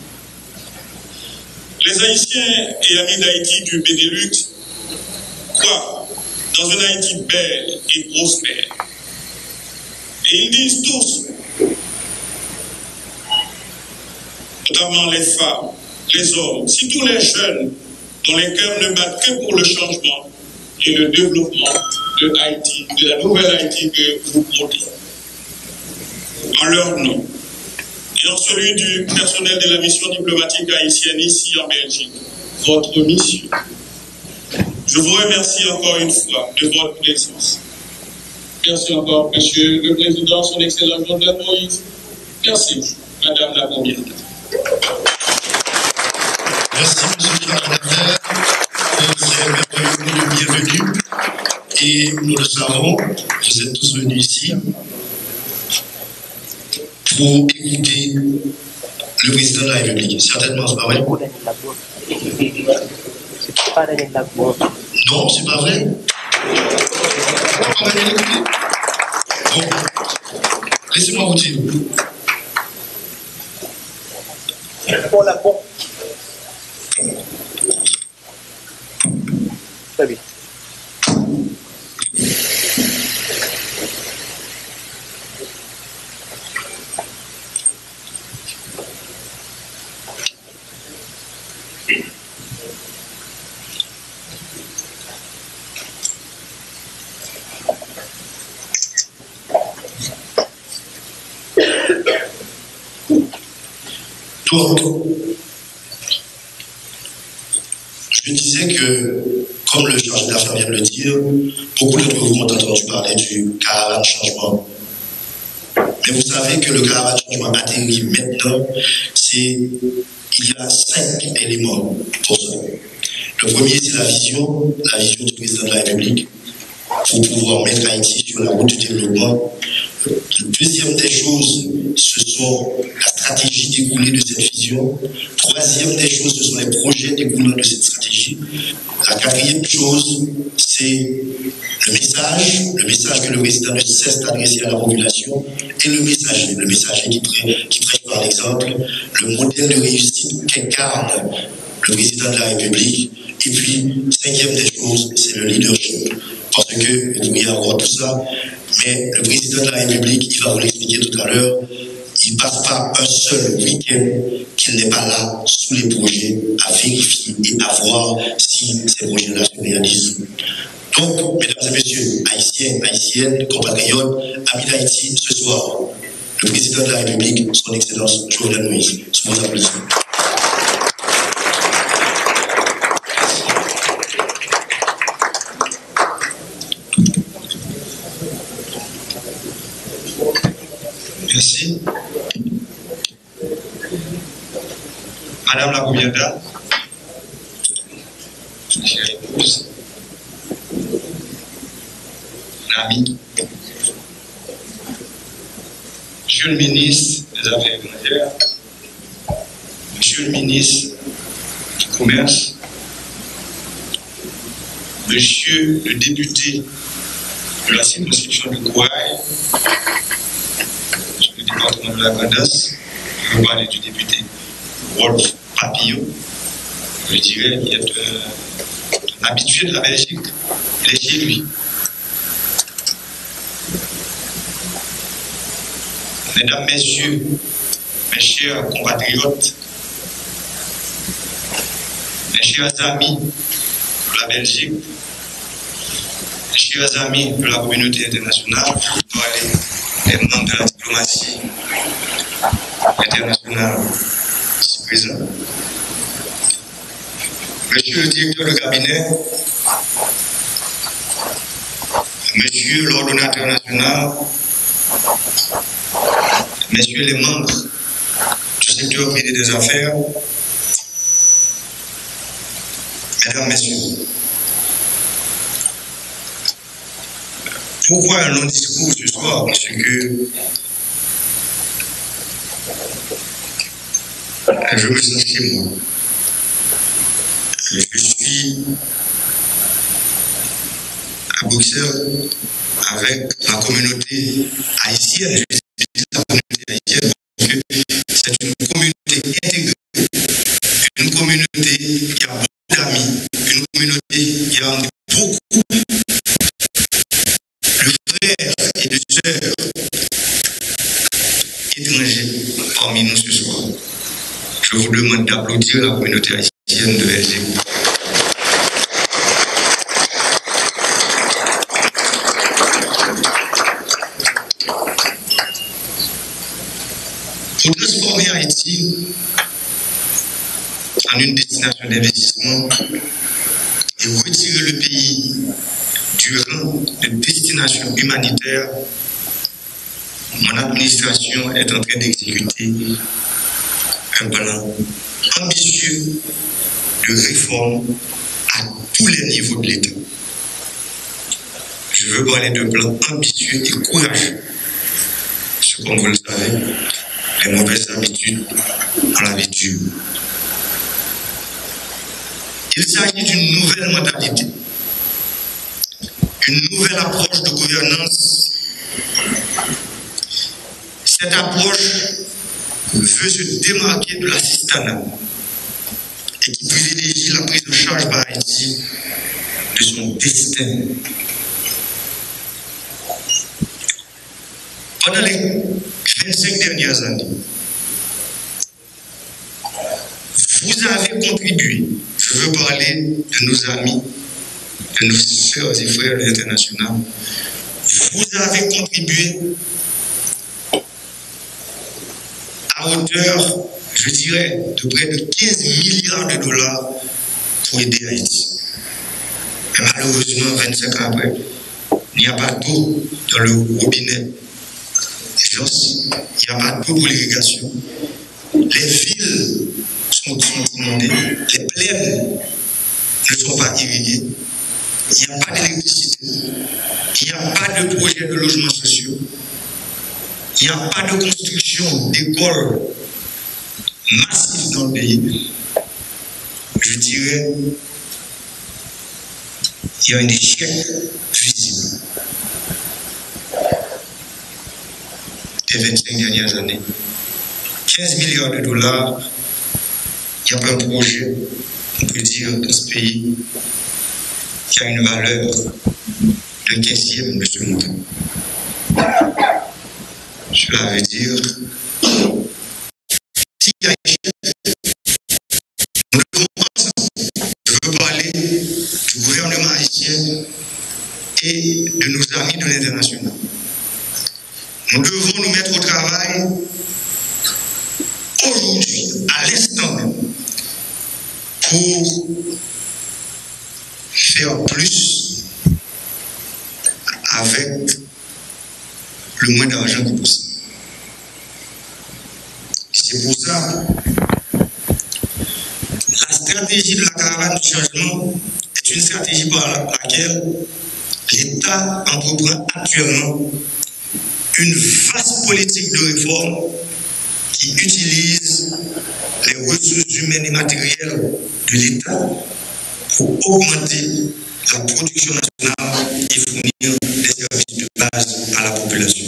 Les Haïtiens et amis d'Haïti du Benelux croient dans une Haïti belle et prospère. Et ils disent tous, notamment les femmes, les hommes, si tous les jeunes dont les cœurs ne battent que pour le changement et le développement de Haïti, de la nouvelle Haïti que vous portez, en leur nom et en celui du personnel de la mission diplomatique haïtienne ici en Belgique, votre mission. Je vous remercie encore une fois de votre présence. Merci encore, Monsieur le Président, son Excellence Jovenel Moïse. Merci, Madame la Première. Merci, Monsieur le Secrétaire. C'est le bienvenu. Et nous le savons, vous êtes tous venus ici pour écouter le président de la République. Certainement, c'est pas vrai? Non, c'est pas vrai. Bon, laissez-moi vous dire. Très bien. Donc, je disais que, comme le chargé d'affaires vient de le dire, beaucoup d'entre vous m'ont entendu parler du caravane changement. Mais vous savez que le caravane changement atterrit maintenant, il y a 5 éléments pour ça. Le premier, c'est la vision du président de la République pour pouvoir mettre Haïti sur la route du développement. La deuxième des choses, ce sont la stratégie découlée de cette vision. Troisième des choses, ce sont les projets découlant de cette stratégie. La quatrième chose, c'est c'est le message que le président ne cesse d'adresser à la population, et le messager qui prêche par l'exemple, le modèle de réussite qu'incarne le président de la République. Et puis, cinquième des choses, c'est le leadership. Parce que, il y a encore tout ça, mais le président de la République, il va vous l'expliquer tout à l'heure, il ne passe pas un seul week-end qu'il n'est pas là sous les projets à vérifier et à voir si ces projets-là se réalisent. Donc, mesdames et messieurs, haïtiens, haïtiennes, compatriotes, amis d'Haïti, ce soir, le président de la République, son Excellence Jovenel Moïse, sous vos applaudissements. Merci. Madame la Première Dame, chère épouse, l'ami, Monsieur le ministre des Affaires étrangères, Monsieur le ministre du Commerce, Monsieur le député de la circonscription de Kouaï, le département de la Grand'Asse, je veux parler du député Wolf Papillon, je dirais, il est un habitué de la Belgique, il est chez lui. Mesdames, Messieurs, mes chers compatriotes, mes chers amis de la Belgique, mes chers amis de la communauté internationale, je parler des membres de la diplomatie internationale ici présents. Monsieur le directeur de cabinet, Monsieur l'ordonnateur national, Messieurs les membres du secteur privé des affaires, Mesdames, Messieurs, pourquoi un long discours ce soir? Parce que je me sens chez moi. Je suis à Bruxelles avec la communauté haïtienne. La communauté haïtienne, parce que c'est une communauté intégrée, une communauté qui a beaucoup d'amis, une communauté qui a beaucoup de frères et de sœurs étrangers parmi nous ce soir. Je vous demande d'applaudir la communauté haïtienne de Belgique. Pour transformer Haïti en une destination d'investissement et retirer le pays du rang de destination humanitaire, mon administration est en train d'exécuter un plan ambitieux de réforme à tous les niveaux de l'État. Je veux parler de plan ambitieux et courageux. Parce que, comme vous le savez, les mauvaises habitudes ont l'habitude. Il s'agit d'une nouvelle modalité, une nouvelle approche de gouvernance. Cette approche veut se démarquer de l'assistanat et qui privilégie la prise en charge par Haïti de son destin. Pendant les 25 dernières années, vous avez contribué, je veux parler de nos amis, de nos sœurs et frères internationaux, vous avez contribué à hauteur, je dirais, de près de 15 milliards de dollars pour aider Haïti. Mais malheureusement, 25 ans après, il n'y a pas d'eau dans le robinet. Il n'y a pas d'eau pour l'irrigation. Les villes sont inondées, les plaines ne sont pas irriguées. Il n'y a pas d'électricité. Il n'y a pas de projet de logements sociaux. Il n'y a pas de construction d'écoles massives dans le pays. Je dirais, il y a un échec visible des 25 dernières années. 15 milliards de dollars, il n'y a pas un projet, on peut dire, dans ce pays qui a une valeur d'un 15e de ce montant. Cela veut dire, s'il y a un échec, nous devons ensemble, je veux parler du gouvernement haïtien et de nos amis de l'international. Nous devons nous mettre au travail aujourd'hui, à l'instant même, pour faire plus avec le moins d'argent que possible. C'est pour ça la stratégie de la caravane du changement est une stratégie par laquelle l'État entreprend actuellement une vaste politique de réforme qui utilise les ressources humaines et matérielles de l'État pour augmenter la production nationale et fournir des services de base à la population.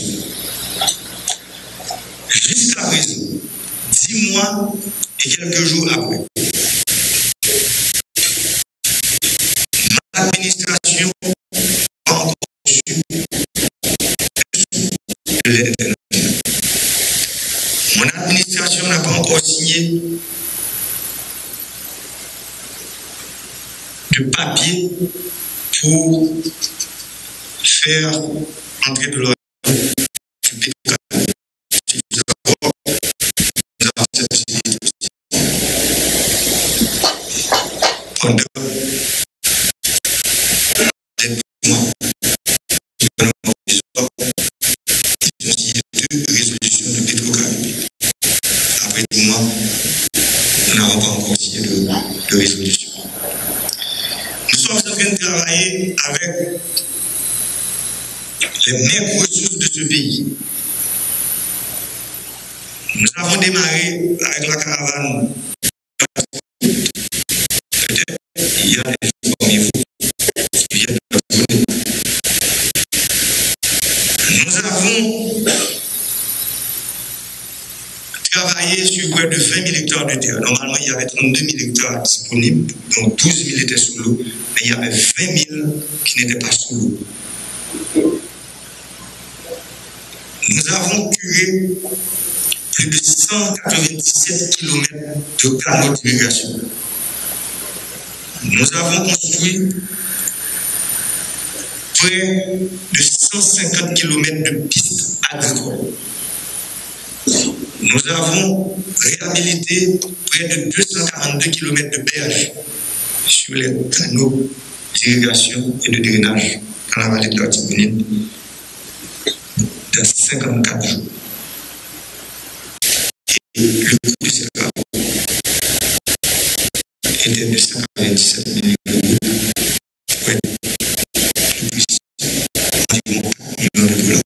Jusqu'à présent, 10 mois et quelques jours après, mon administration a encore reçu de l'aide internationale. Mon administration n'a pas encore signé de papier pour faire entrer de l'argent du pétrole. Pendant les mois, ils ont signé 2 résolutions de Petro-Caraïbes. Après 2 mois, nous n'avons pas encore signé de résolution. Nous sommes en train de travailler avec les meilleures ressources de ce pays. Nous avons démarré avec la caravane. Peut-être il y a des parmi vous qui viennent de la connaître. Nous avons travaillé sur près de 20 000 hectares de terre. Normalement, il y avait 32 000 hectares disponibles, donc 12 000 étaient sous l'eau, mais il y avait 20 000 qui n'étaient pas sous l'eau. Nous avons curé plus de 197 km de canaux d'irrigation. Nous avons construit près de 150 km de pistes agricoles. Nous avons réhabilité près de 242 km de berges sur les canaux d'irrigation et de drainage dans la vallée de la Tibonite dans 54 jours. Et le coût de ces travaux était de 127 millions d'euros, près de 4 millions de dollars.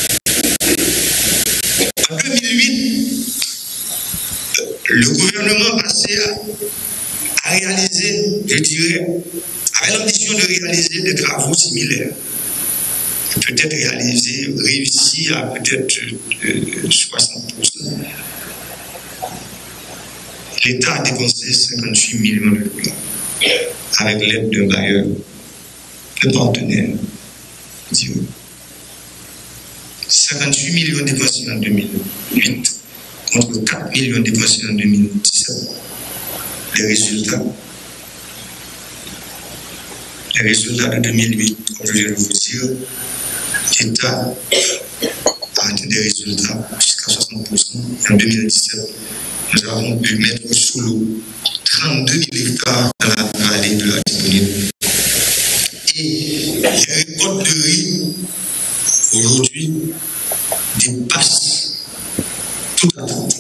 En 2008, le gouvernement passé a réalisé, je dirais, avait l'ambition de réaliser des travaux similaires. Peut-être réussi à peut-être 60%. L'État a dépensé 58 millions de dollars avec l'aide d'un bailleur, de partenaire. 58 millions dépensés en 2008 contre 4 millions dépensés en 2017. Les résultats de 2008, comme je viens de vous dire, l'État a atteint des résultats jusqu'à 60%. En 2017, nous avons pu mettre sous l'eau 32 000 hectares dans la vallée de la Tibonite. Et les récoltes de riz, aujourd'hui, dépassent toute attente.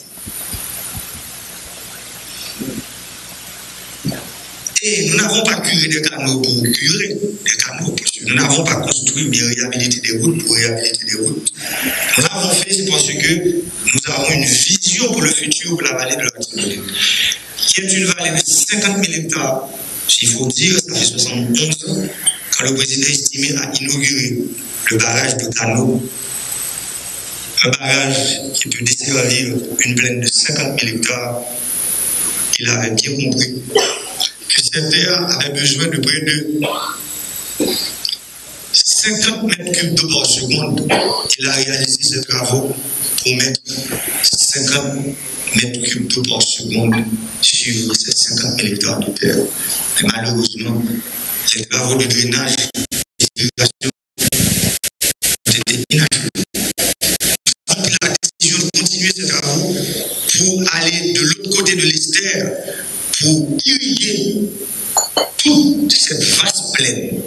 Et nous n'avons pas curé des canaux pour curer des canaux, parce que nous n'avons pas construit mais réhabilité des routes pour réhabiliter des routes. Nous l'avons fait, c'est parce que nous avons une vision pour le futur pour la vallée de la Tibonite, qui est une vallée de 50 000 hectares. Il faut dire, ça fait 71 ans quand le président estimé a inauguré le barrage de Cano, un barrage qui peut desservir une plaine de 50 000 hectares, il avait bien compris que cette terre avait besoin de près de 50 mètres cubes d'eau par seconde. Il a réalisé ces travaux pour mettre 50 mètres cubes d'eau par seconde sur ces 50 000 hectares de terre. Mais malheureusement, les travaux de drainage et d'irrigation ont été inachevés. Il a pris la décision de continuer ces travaux pour aller de l'autre côté de l'Esther, pour irriguer toute cette vaste plaine.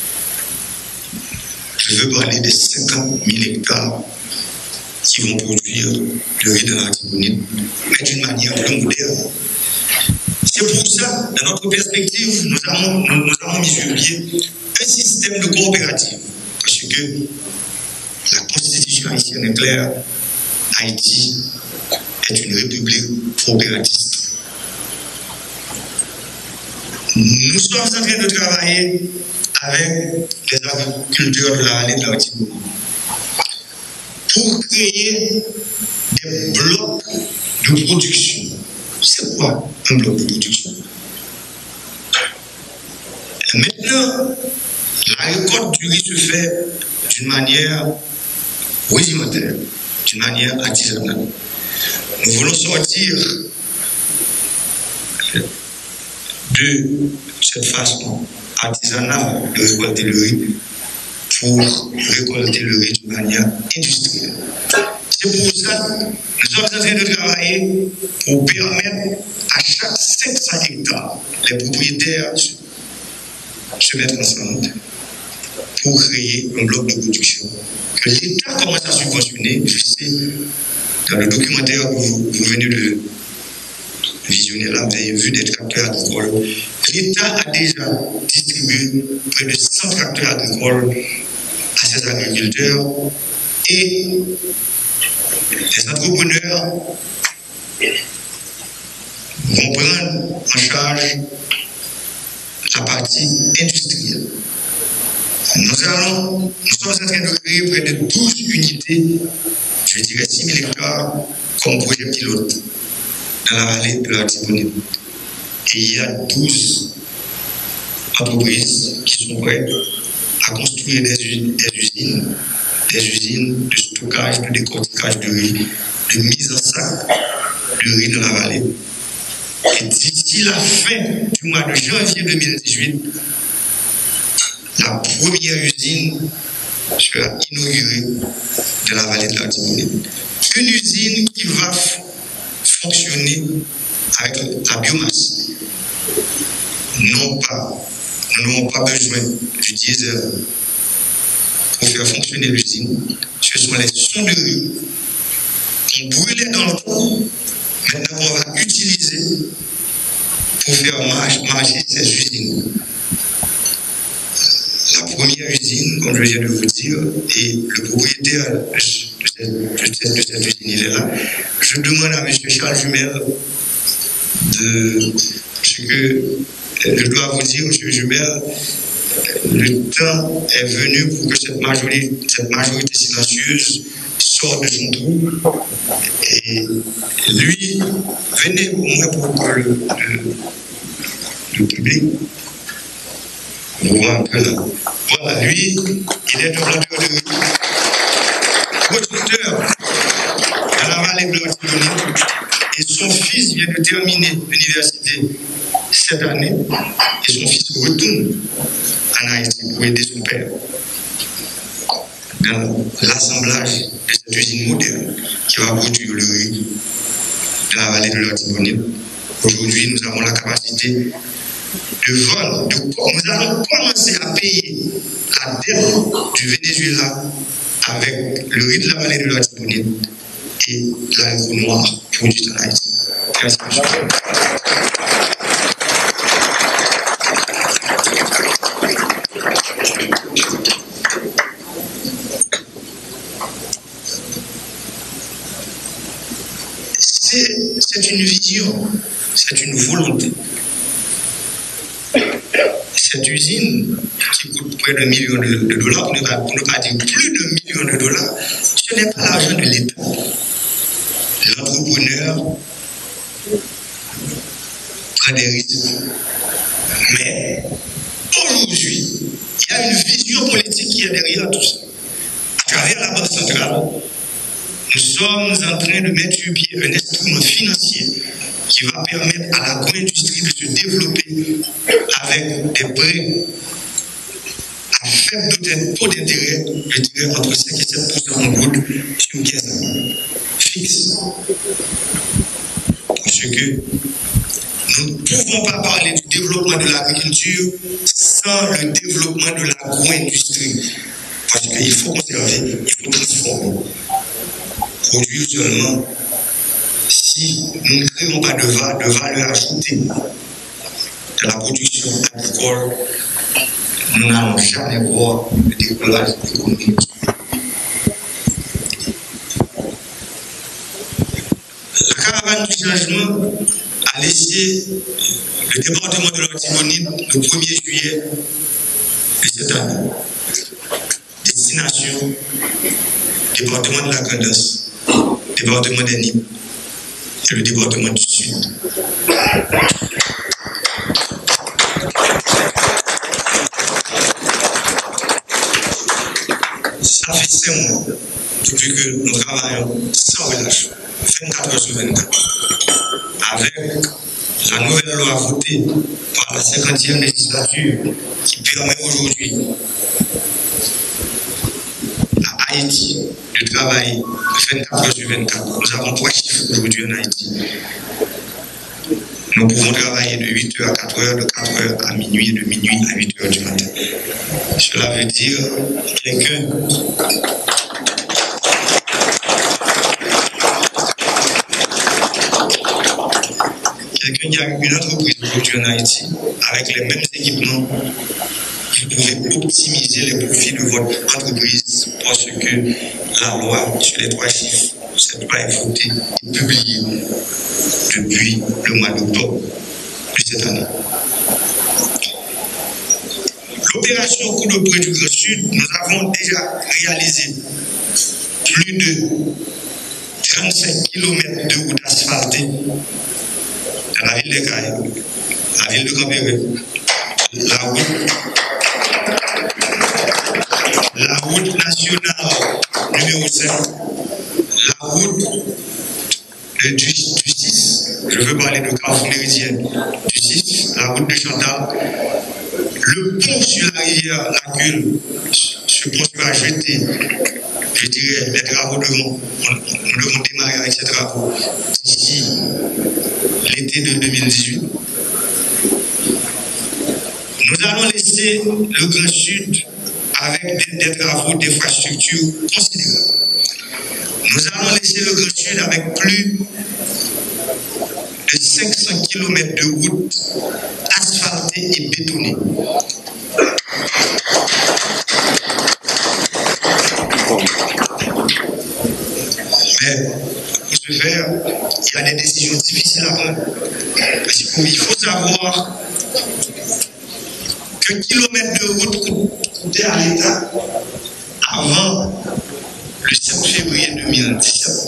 Je veux parler des 50 000 hectares qui vont produire le riz de la Tibonite, mais d'une manière plus moderne. C'est pour ça, dans notre perspective, nous avons mis sur pied un système de coopérative. Parce que la constitution haïtienne est claire, Haïti est une république coopératiste. Nous sommes en train de travailler avec les agriculteurs de la vallée de la Tibonite pour créer des blocs de production. C'est quoi un bloc de production? Maintenant, la récolte du riz se fait d'une manière rudimentaire, d'une manière artisanale. Nous voulons sortir de cette façon artisanale de récolter le riz pour récolter le riz d'une manière industrielle. C'est pour ça que nous sommes en train de travailler pour permettre à chaque 500 hectares, les propriétaires se mettre ensemble pour créer un bloc de production que l'État commence à subventionner. Je sais, dans le documentaire que vous venez de visionner là, vous avez vu des tracteurs agricoles. L'État a déjà distribué près de 100 tracteurs agricoles à ses agriculteurs et les entrepreneurs vont prendre en charge la partie industrielle. Nous sommes en train de créer près de 12 unités, je dirais 6 000 hectares, comme projet pilote dans la vallée de la Tibonite. Et il y a 12 entreprises qui sont prêtes à construire des usines de stockage, de décortiquage de riz, de mise en sac de riz dans la vallée. Et d'ici la fin du mois de janvier 2018, la première usine sera inaugurée dans la vallée de la Tibonite. Une usine qui va fonctionner avec la biomasse. Nous n'avons pas besoin du diesel pour faire fonctionner l'usine. Ce sont les sonderies qu'on brûlait dans le temps, maintenant on va utiliser pour faire marcher ces usines. La première usine, comme je viens de vous dire, et le propriétaire de cette usine, il est là. Je demande à M. Charles Jumel de ce que je dois vous dire, M. Jumel, le temps est venu pour que cette majorité silencieuse sorte de son trou. Et lui, venez au moins pour que le public voit un peu là. Voilà, lui, il est un planteur de riz, producteur à la vallée de la Tibonite. Et son fils vient de terminer l'université cette année. Et son fils retourne en Haïti pour aider son père dans l'assemblage de cette usine moderne qui va produire le riz de la vallée de la Tibonite. Aujourd'hui, nous avons la capacité de vendre. Nous allons commencer à payer la dette du Venezuela avec le riz de la vallée de la Tibonite et l'agro noir produit en Haïti. Merci. C'est une vision, c'est une volonté. cette usine qui coûte près de $1 million, pour ne pas dire plus de $1 million, ce n'est pas l'argent de l'État. L'entrepreneur prend des risques. Mais aujourd'hui, il y a une vision politique qui est derrière tout ça. À travers la Banque centrale, nous sommes en train de mettre sur pied un instrument financier qui va permettre à l'agro-industrie de se développer avec des prêts à faible taux d'intérêt, je dirais entre 5 et 7% en goutte sur 15 ans fixe. Parce que nous ne pouvons pas parler du développement de l'agriculture sans le développement de l'agro-industrie. Parce qu'il faut conserver, il faut transformer. Produire seulement si nous ne créons pas de valeur ajoutée de la production agricole, nous n'allons jamais voir le décollage économique. La caravane du changement a laissé le département de l'Artibonite le 1er juillet de cette année. Destination, département de la Grand'Anse, département des Nîmes et le département du Sud. Ça fait 5 mois depuis que nous travaillons sans relâche, 24 heures sur 24, avec la nouvelle loi votée par la 50e législature qui permet aujourd'hui à Haïti de travailler 24 heures sur 24. Nous avons 3 chiffres aujourd'hui en Haïti. Nous pouvons travailler de 8h à 4h, de 4h à minuit, de minuit à 8h du matin. Cela veut dire quelqu'un qui a une entreprise aujourd'hui en Haïti avec les mêmes équipements, vous pouvez optimiser les profits de votre entreprise parce que la loi sur les 3 chiffres, cette loi est votée et publiée depuis le mois d'octobre de cette année. L'opération Coup de Près du Grand Sud, nous avons déjà réalisé plus de 35 km de routes asphaltées dans la ville de Caille, la ville de Campéré, la route nationale numéro 5, la route du 6, je veux parler de Carrefour Méridienne, du 6, la route de Chantal, le pont sur la rivière Lacule, ce pont sera jeté, je dirais, les travaux nous devons démarrer avec ces travaux d'ici l'été de 2018. Nous allons laisser le Grand Sud avec des travaux d'infrastructure considérables. Nous allons laisser le Grand Sud avec plus de 500 km de routes asphaltées et bétonnées. Mais pour ce faire, il y a des décisions difficiles à prendre. Parce qu'il faut savoir qu'un kilomètre de route coûtait à l'État avant le 7 février 2017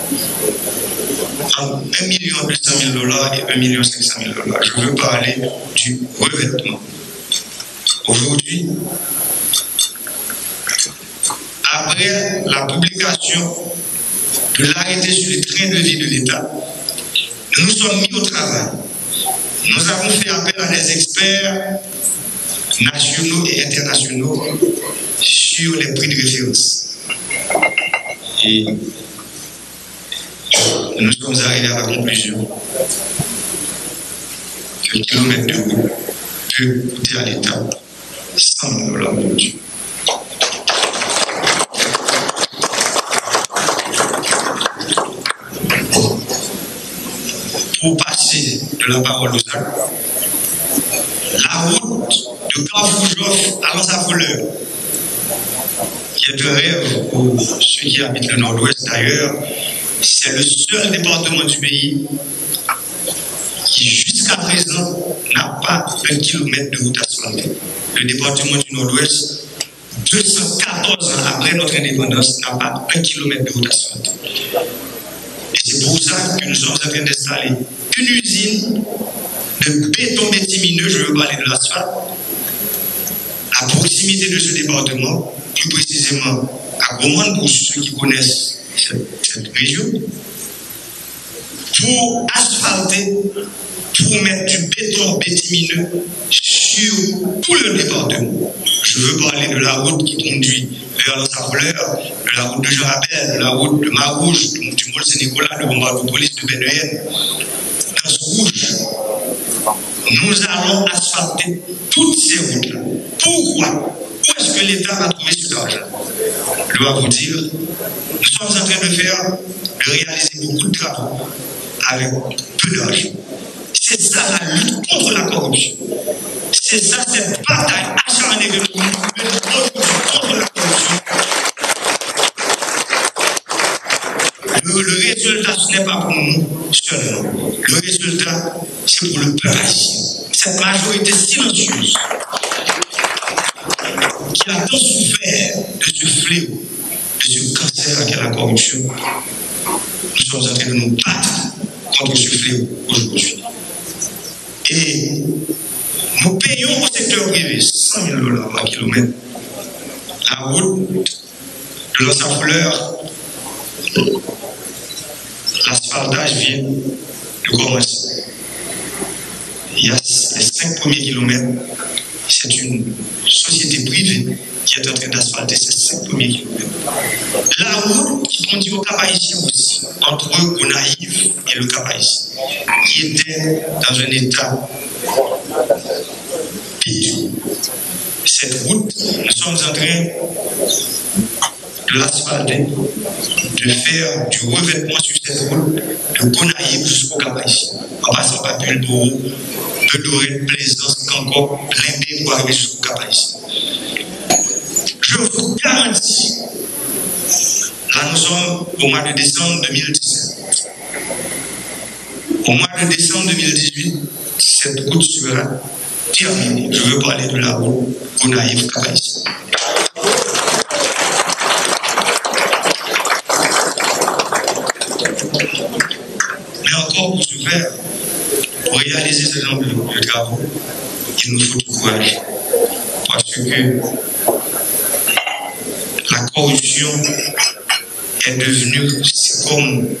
entre $1 200 000 et $1 500 000. Je veux parler du revêtement. Aujourd'hui, après la publication de l'arrêté sur les trains de vie de l'État, nous nous sommes mis au travail. Nous avons fait appel à des experts nationaux et internationaux sur les prix de référence. Et nous sommes arrivés à la conclusion que le kilomètre de route peut coûter à l'État $100 000 aujourd'hui. Pour passer de la parole aux actes, la route de Carrefour-Joffre à Lansa-Voleur, qui est un rêve pour ceux qui habitent le nord-ouest d'ailleurs, c'est le seul département du pays qui, jusqu'à jusqu'à présent, n'a pas 1 kilomètre de route asphaltée. Le département du Nord-Ouest, 214 ans après notre indépendance, n'a pas 1 kilomètre de route asphaltée. Et c'est pour ça que nous sommes en train d'installer une usine de béton bitumineux, je veux parler de l'asphalte, à proximité de ce département, plus précisément à Gourmand, pour ceux qui connaissent cette région, pour asphalter, pour mettre du béton bitumineux sur tout le département. Je veux parler de la route qui conduit vers la Fleur, de la route de Jean Abel, de la route de Marouge, du Mont-Saint-Nicolas, de Bombardopolis, de Bénéenne. Dans ce rouge, nous allons asphalter toutes ces routes-là. Pourquoi? Où est-ce que l'État va trouver cet argent? Je dois vous dire, nous sommes en train de réaliser beaucoup de travaux avec peu d'argent. C'est ça la lutte contre la corruption. C'est ça cette bataille acharnée que nous menons contre la corruption. Le résultat, ce n'est pas pour nous seulement. Le résultat, c'est pour le peuple haïtien. Cette majorité silencieuse qui a tant souffert de ce fléau, de ce cancer qu'est la corruption. Nous sommes en train de nous battre contre ce fléau aujourd'hui. Et nous payons au secteur privé 100 000 $ par kilomètre. La route de l'Ansa-Fleur, l'asphaltage vient de commencer. Il y a les 5 premiers kilomètres, c'est une société privée qui est en train d'asphalter ces 5 premiers kilomètres. La route qui conduit au Cap-Haïtien aussi, entre Gonaïves et le Cap-Haïtien, qui était dans un état piteux. Cette route, nous sommes en train de l'asphalter, de faire du revêtement sur cette route de Gonaïves jusqu'au Cap-Haïtien, en passant par Pulboro, Bedoré, Plaisance, Kanko, Blindé pour arriver jusqu'au Cap-Haïtien. Je vous garantis, là nous sommes au mois de décembre 2017. Au mois de décembre 2018, cette route sera terminée. Je veux parler de la route Gonaïves-Cap-Haïtien. Mais encore pour ce faire, pour réaliser ce genre de travaux, il nous faut du courage. Parce que la corruption est devenue, c'est comme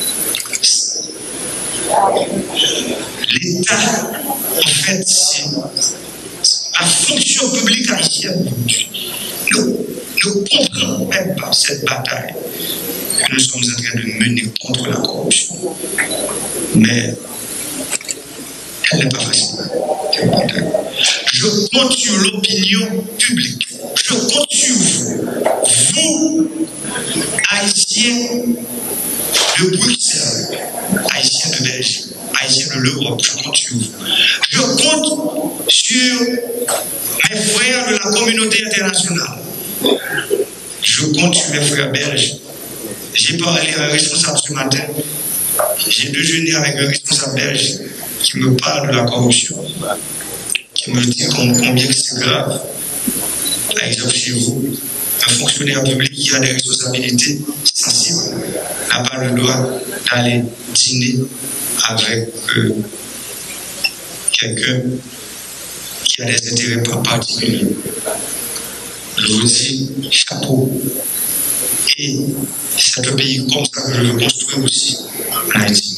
l'État, en fait, c'est la fonction publique haïtienne aujourd'hui. Ne comprend même pas cette bataille que nous sommes en train de mener contre la corruption. Mais elle n'est pas facile. Je compte sur l'opinion publique. Je compte sur vous. Vous, Haïtiens de Bruxelles, Haïtiens de Belgique, Haïtiens de l'Europe, je compte sur vous. Je compte sur mes frères de la communauté internationale. Je compte sur mes frères belges. J'ai parlé à un responsable ce matin. J'ai déjeuné avec un responsable belge qui me parle de la corruption, qui me dit combien c'est grave. Par exemple, chez vous, un fonctionnaire public qui a des responsabilités sensibles n'a pas le droit d'aller dîner avec quelqu'un qui a des intérêts particuliers. Je vous dis chapeau. Et c'est un pays comme ça que je veux construire aussi en Haïti.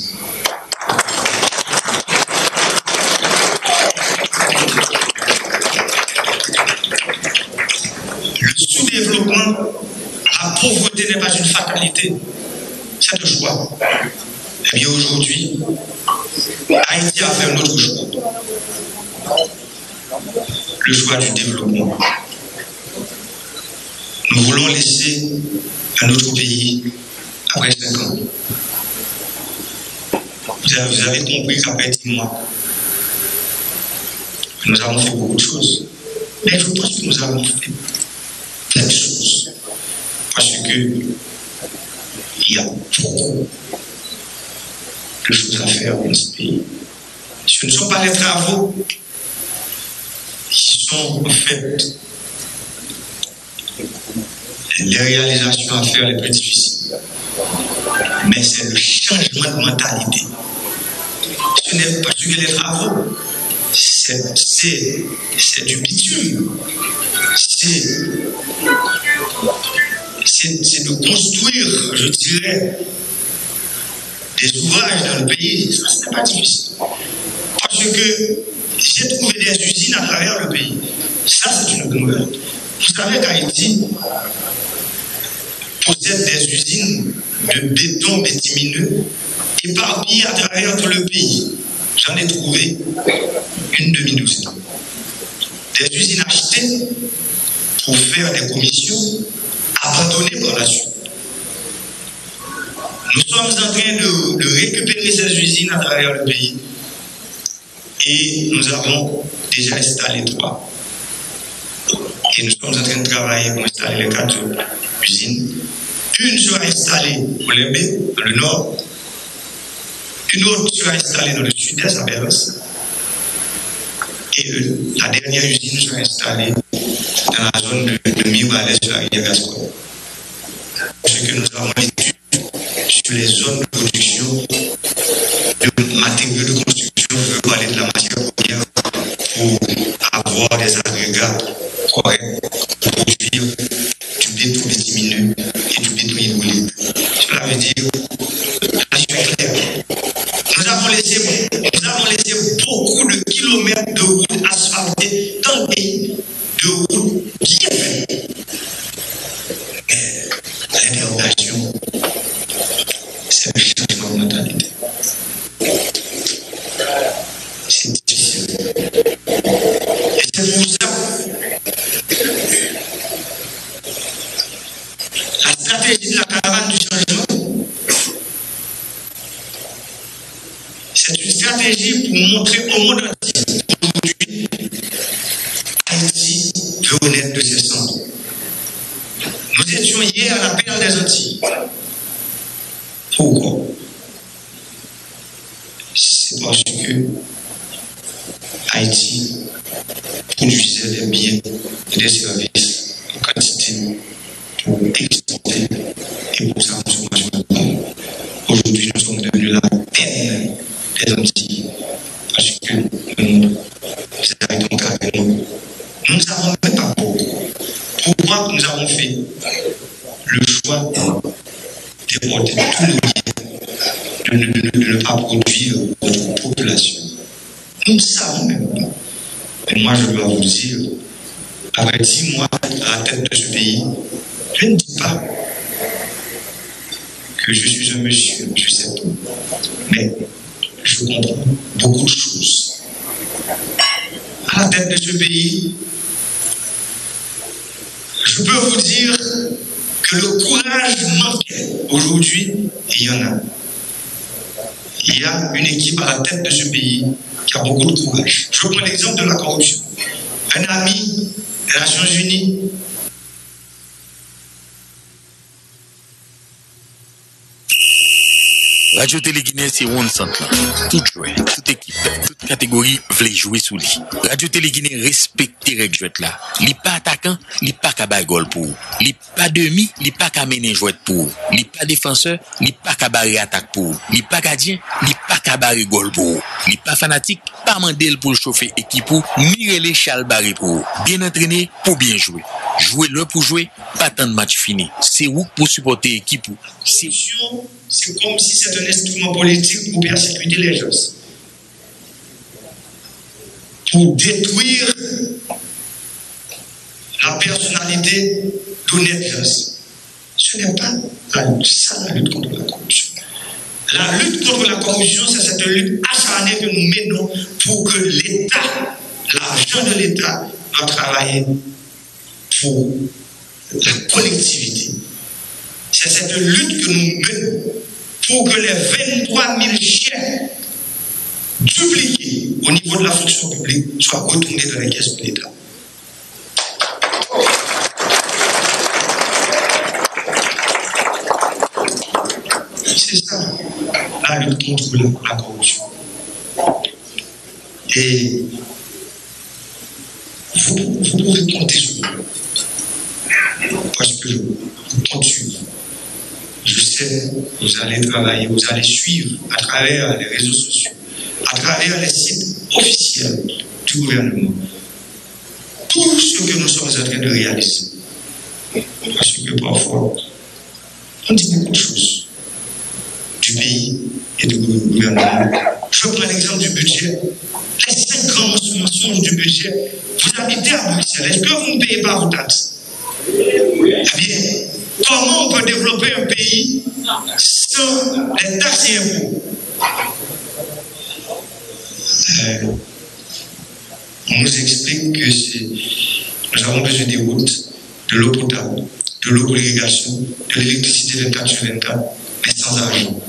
Le sous-développement, la pauvreté n'est pas une fatalité, c'est un choix. Et bien aujourd'hui, Haïti a fait un autre choix. Le choix du développement. Nous voulons laisser un autre pays après 5 ans. Vous avez compris qu'après 10 mois, nous avons fait beaucoup de choses. Mais je pense que nous avons fait plein de choses. Parce que il y a beaucoup de choses à faire dans ce pays. Ce ne sont pas les travaux qui sont faits, les réalisations à faire les plus difficiles, mais c'est le changement de mentalité. Ce n'est pas que les travaux, c'est du bitume, c'est de construire, je dirais, des ouvrages dans le pays. Ça, ce n'est pas difficile. Parce que j'ai trouvé des usines à travers le pays. Ça, c'est une nouvelle. Vous savez qu'Haïti possède des usines de béton bitumineux éparpillées à travers tout le pays. J'en ai trouvé une demi-douzaine. Des usines achetées pour faire des commissions abandonnées par la suite. Nous sommes en train de récupérer ces usines à travers le pays et nous avons déjà installé 3. Et nous sommes en train de travailler pour installer les 4 usines. Une sera installée au Lébé, dans le nord. Une autre sera installée dans le sud-est, à Berlès. Et la dernière usine sera installée dans la zone de Mirebalais sur la rivière Gascogne. Parce que nous avons l'étude sur les zones de production de matériaux de construction, je veux parler de la matière première, pour avoir des agrégats corrects pour produire du béton bitumineux et du béton hydraulique. Cela veut dire, là je suis clair, nous avons laissé beaucoup de kilomètres de routes asphaltées dans le pays, de routes bien faites. Mais l'interrogation, c'est le changement de mentalité. C'est difficile. Et c'est pour ça la stratégie de la caravane du changement, c'est une stratégie pour montrer au monde entier aujourd'hui Haïti veut renaître de ses cendres. Nous étions hier à la perle des Antilles. Pourquoi? C'est parce que Haïti produisait des biens et des services en quantité pour exporter et pour sa consommation. Aujourd'hui, nous sommes devenus la peine des Antilles parce que nous arrêtons carrément. Nous ne savons même pas pourquoi. Pourquoi nous avons fait le choix d'importer tout le bien, de ne pas produire notre population. Nous ne savons même pas. Et moi, je dois vous dire, après 10 mois à la tête de ce pays, je ne dis pas que je suis un monsieur, je sais tout, mais je comprends beaucoup de choses. À la tête de ce pays, je peux vous dire que le courage manquait. Aujourd'hui, il y en a. Il y a une équipe à la tête de ce pays qui a beaucoup de courage. Je prends l'exemple de la corruption. Un ami des Nations Unies Radio Télé Guinée, c'est one centre. Tout joueur, toute équipe, toute catégorie voulait jouer sous lui. Radio Télé Guinée respecte les règles là. Li pas attaquant, li pas ka gol pour. Li pas demi, li pas ka mener jouet pour. Li pas défenseur, li pas ka barrer attaque pour. Li pas gardien, li pas ka barrer gol pour. Li pas fanatique, pas mandel pour chauffer équipe pour, ni relé chal barrer pour. Bien entraîné pour bien jouer. Jouer le pour jouer, pas tant de match fini. C'est où pour supporter équipe. C'est comme si c'était un instrument politique pour persécuter les gens, pour détruire la personnalité d'honnêtes gens. Ce n'est pas ça la lutte contre la corruption. La lutte contre la corruption, c'est cette lutte acharnée que nous menons pour que l'État, l'argent de l'État, doit travailler pour la collectivité. C'est cette lutte que nous menons pour que les 23 000 chèques dupliqués au niveau de la fonction publique soient retournés dans les caisses de l'État. C'est ça, la lutte contre la corruption. Et vous pouvez compter sur moi. Parce que je compte sur vous. Je sais, vous allez travailler, vous allez suivre à travers les réseaux sociaux, à travers les sites officiels du gouvernement, tout ce que nous sommes en train de réaliser. Parce que parfois, on dit beaucoup de choses du pays et du gouvernement. Je prends l'exemple du budget. Les 5 grands mensonges du budget. Vous habitez à Bruxelles. Est-ce que vous ne payez pas vos taxes? Eh bien, comment on peut développer un pays sans les taxes et impôts? On nous explique que nous avons besoin des routes, de l'eau potable, de l'eau pour l'irrigation, de l'électricité 24/24, mais sans argent.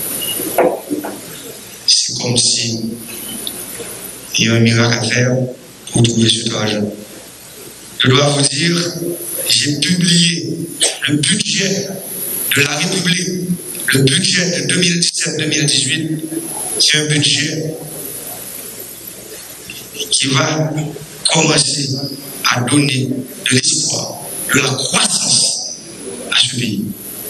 C'est comme si il y a un miracle à faire pour trouver cet argent. Je dois vous dire, j'ai publié le budget de la République, le budget de 2017-2018. C'est un budget qui va commencer à donner de l'espoir, de la croissance à ce pays.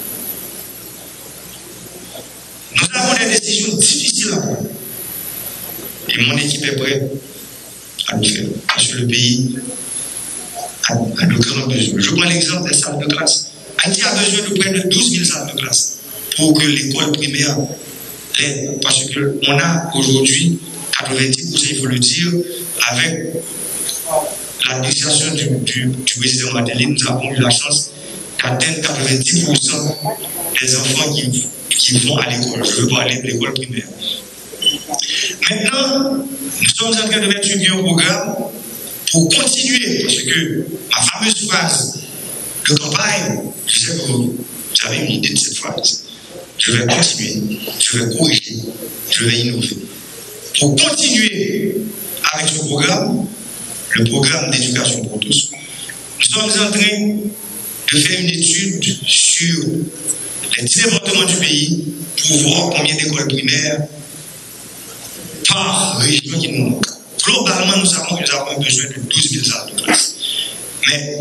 Nous avons des décisions difficiles à prendre. Et mon équipe est prête à le faire. Parce que le pays a de grands besoins. Je prends l'exemple des salles de classe. Haïti a besoin de près de 12 000 salles de classe pour que l'école primaire l'aide. Parce qu'on a aujourd'hui 90%, il faut le dire, avec l'administration du président Madeline, nous avons eu la chance d'atteindre 90% des enfants qui vont à l'école. Je veux pas aller à l'école primaire. Maintenant, nous sommes en train de mettre sur un programme pour continuer, parce que ma fameuse phrase de campagne, je sais que vous avez une idée de cette phrase. Je vais continuer, je vais corriger, je vais innover. Pour continuer avec ce programme, le programme d'éducation pour tous, nous sommes en train de faire une étude sur les 10 départements du pays pour voir combien d'écoles primaires par région qui nous manque. Globalement, nous savons que nous avons besoin de 12 000 salles de classe. Mais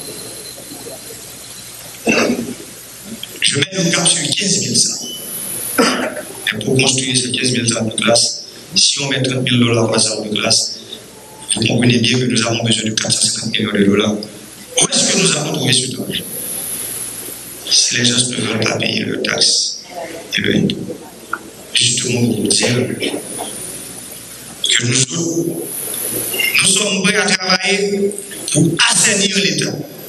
je mets le cap sur 15 000 salles. Et pour construire ces 15 000 salles de classe, si on met $30 000 par salle de classe, vous comprenez bien que nous avons besoin de 450 millions de dollars. Où est-ce que nous avons trouvé ce argent? Si les gens ne veulent pas payer leurs taxes et leurs impôts, justement pour vous dire que nous sommes prêts à travailler pour assainir l'État,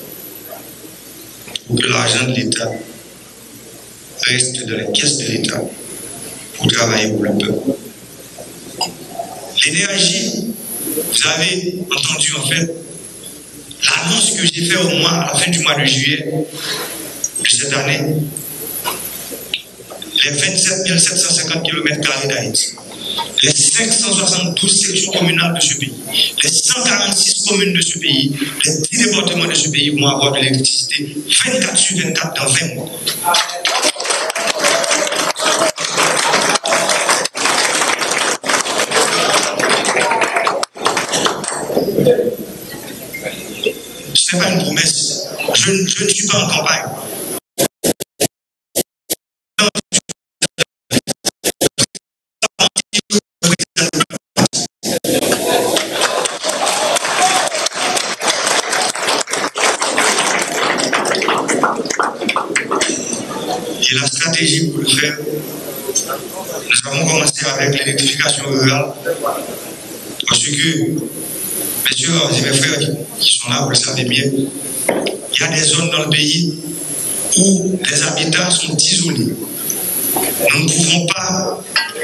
pour que l'argent de l'État reste dans les caisses de l'État, pour travailler pour le peuple. L'énergie, vous avez entendu en fait l'annonce que j'ai faite au mois, à la fin du mois de juillet de cette année, les 27 750 km² d'Haïti, les 572 sections communales de ce pays, les 146 communes de ce pays, les 10 départements de ce pays vont avoir de l'électricité 24/24 dans 20 mois. Ce n'est pas une promesse. Je ne suis pas en campagne. Et la stratégie pour le faire, nous avons commencé avec l'électrification rurale, parce que, messieurs et mes frères qui sont là, vous le savez bien, il y a des zones dans le pays où les habitants sont isolés. Nous ne pouvons pas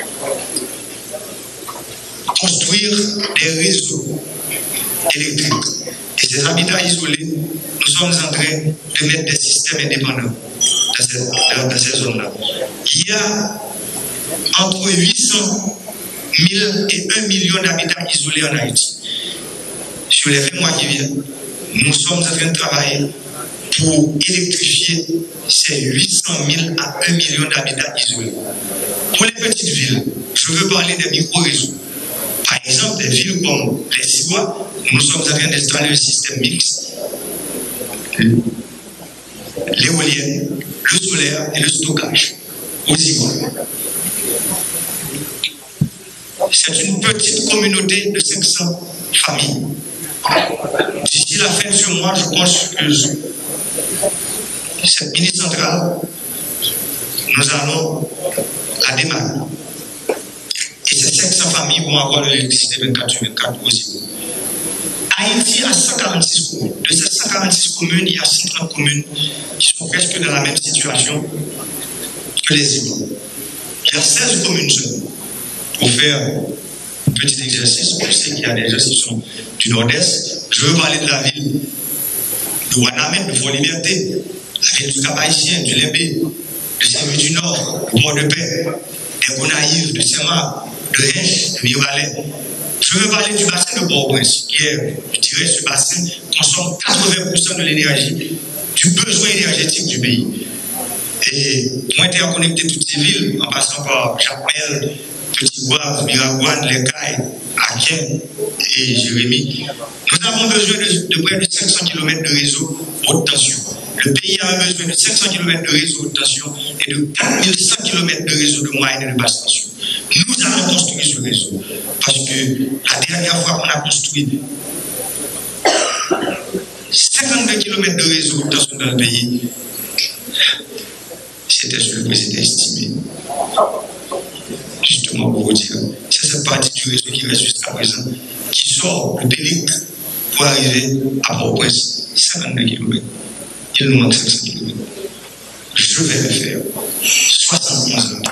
construire des réseaux électriques. Et ces habitats isolés, nous sommes en train de mettre des systèmes indépendants dans ces zones-là. Il y a entre 800 000 et 1 million d'habitants isolés en Haïti. Sur les 20 mois qui viennent, nous sommes en train de travailler pour électrifier ces 800 000 à 1 million d'habitants isolés. Pour les petites villes, je veux parler des micro-réseaux. Par exemple, des villes comme les Sibois, nous sommes en train d'installer un système mixte. L'éolienne, le solaire et le stockage aux Sibois. C'est une petite communauté de 500 familles. D'ici la fin de ce mois, je pense que cette mini-centrale, nous allons la démarrer. Et ces 500 familles vont avoir l'électricité 24/24 aussi. Haïti a 146 communes. De ces 146 communes, il y a 130 communes qui sont presque dans la même situation que les Ivoires. Il y a 16 communes seulement. Pour faire un petit exercice, je sais qu'il y a des gens qui sont du Nord-Est. Je veux parler de la ville de Ouanamène, de Fort-Liberté, la ville du Cap-Haïtien, du Limbé, de Saint-Louis du Nord, du Port-de-Paix, des Gonaïves, de Saint-Marc, de Rèche, de Mirevalais. Je veux parler du bassin de Port-au-Prince, qui est, je dirais, ce bassin consomme 80% de l'énergie, du besoin énergétique du pays. Et pour interconnecter toutes ces villes, en passant par Chapelle, Petit-Bois, Miragouane, Les Cailles, Aken et Jérémy, nous avons besoin de près de 500 km de réseau haute tension. Le pays a besoin de 500 km de réseau haute tension et de 4100 km de réseau de moyenne et de basse tension. Nous allons construire ce réseau parce que la dernière fois qu'on a construit 52 km de réseau haute tension dans le pays, c'était ce que le président estimé. Justement pour vous dire, c'est cette partie du réseau qui reste jusqu'à présent, qui sort le Pélic pour arriver à Port-au-Prince, 52 km. Il nous manque 500 km. Je vais le faire. 71 ans.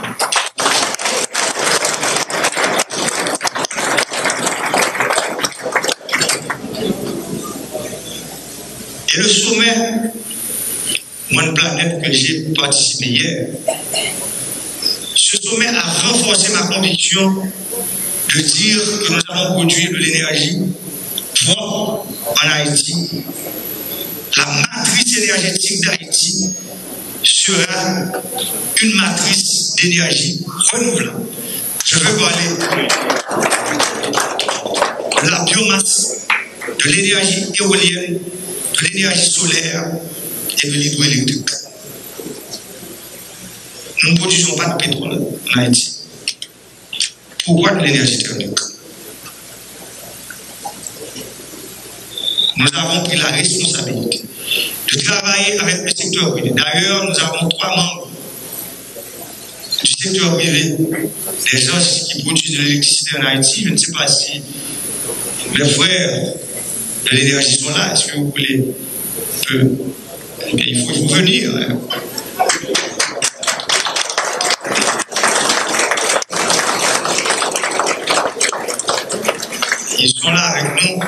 Et le sommet, One Planet, que j'ai participé hier, ce sommet a renforcé ma conviction de dire que nous allons produire de l'énergie propre en Haïti. La matrice énergétique d'Haïti sera une matrice d'énergie renouvelable. Je veux parler de la biomasse, de l'énergie éolienne, de l'énergie solaire et de l'hydroélectrique. Nous ne produisons pas de pétrole en Haïti. Pourquoi de l'énergie thermique? Nous avons pris la responsabilité de travailler avec le secteur privé. D'ailleurs, nous avons 3 membres du secteur privé, des gens qui produisent de l'électricité en Haïti. Je ne sais pas si les frères de l'énergie sont là. Est-ce que vous voulez il faut venir. Hein. Ils sont là avec nous.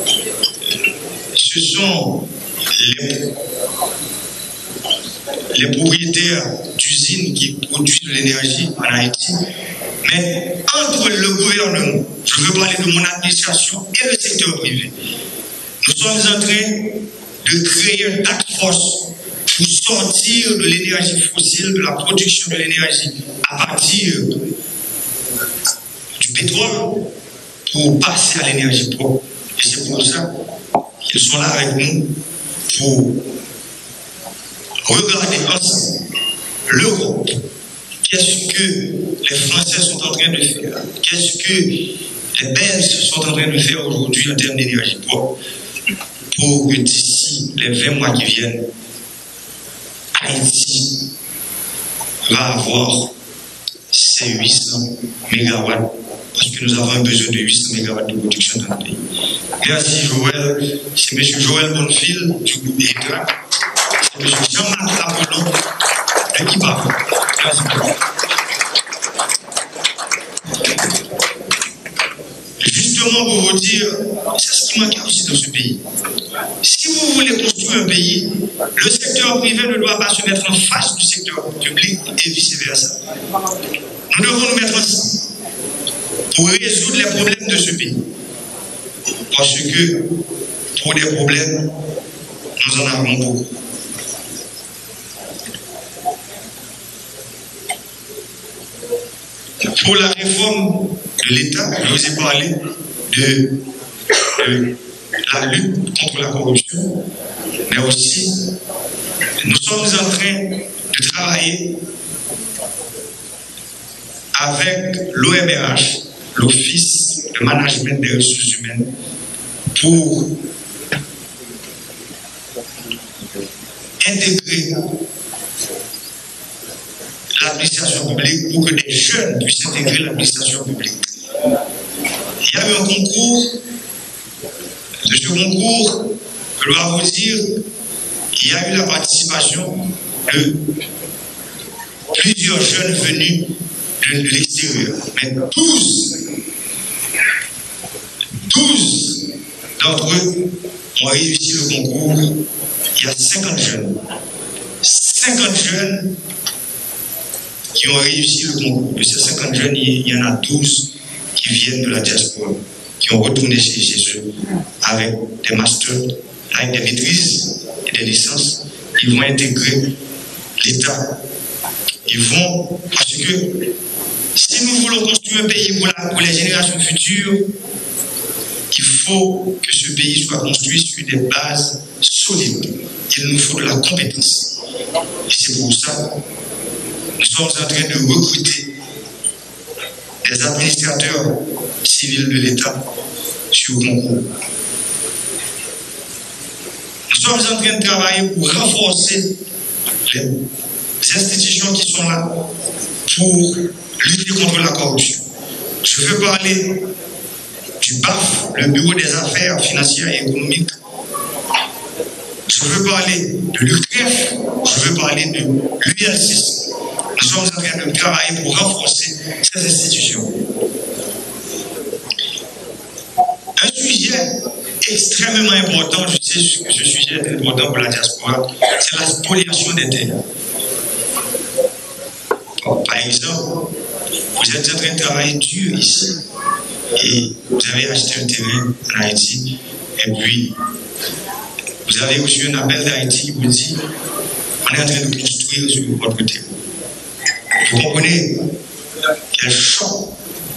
Ce sont les propriétaires d'usines qui produisent de l'énergie en Haïti. Mais entre le gouvernement, je veux parler de mon administration et le secteur privé, nous sommes en train de créer une task force pour sortir de l'énergie fossile, de la production de l'énergie à partir du pétrole pour passer à l'énergie propre. Et c'est pour ça qu'ils sont là avec nous pour regarder ensemble l'Europe. Qu'est-ce que les Français sont en train de faire? Qu'est-ce que les Belges sont en train de faire aujourd'hui en termes d'énergie propre pour que d'ici les 20 mois qui viennent, Haïti va avoir ces 800 mégawatts parce que nous avons un besoin de 800 mégawatts de production dans le pays. Merci Joël, c'est M. Joël Bonnefil du groupe ETA, c'est M. Jean-Marc Apollon de qui parle. Merci beaucoup. Justement pour vous dire, c'est ce qui manque aussi dans ce pays. Si vous voulez construire un pays, le secteur privé ne doit pas se mettre en face du secteur public et vice-versa. Nous devons nous mettre ensemble pour résoudre les problèmes de ce pays. Parce que pour des problèmes, nous en avons beaucoup. Pour la réforme de l'État, je vous ai parlé de la lutte contre la corruption, mais aussi nous sommes en train de travailler avec l'OMRH, l'Office de management des ressources humaines, pour intégrer l'administration publique, pour que des jeunes puissent intégrer l'administration publique. Il y a eu un concours. De ce concours, je dois vous dire, il y a eu la participation de plusieurs jeunes venus de l'extérieur. Mais 12 d'entre eux ont réussi le concours. Il y a 50 jeunes. 50 jeunes qui ont réussi le concours. De ces 50 jeunes, il y en a 12 qui viennent de la diaspora, qui ont retourné chez eux avec des masters, avec des maîtrises et des licences. Ils vont intégrer l'État. Ils vont, parce que si nous voulons construire un pays pour les générations futures, il faut que ce pays soit construit sur des bases solides. Il nous faut de la compétence. Et c'est pour ça que nous sommes en train de recruter des administrateurs civils de l'État sur concours. Nous sommes en train de travailler pour renforcer les institutions qui sont là pour lutter contre la corruption. Je veux parler du BAF, le Bureau des affaires financières et économiques. Je veux parler de l'UCREF, je veux parler de l'UL6. Nous sommes en train de travailler pour renforcer ces institutions. Un sujet extrêmement important, je sais que ce sujet est important pour la diaspora, c'est la spoliation des terres. Par exemple, vous êtes en train de travailler dur ici et vous avez acheté un terrain en Haïti et puis vous avez reçu un appel d'Haïti qui vous dit on est en train de construire sur votre terrain. Vous comprenez quel choc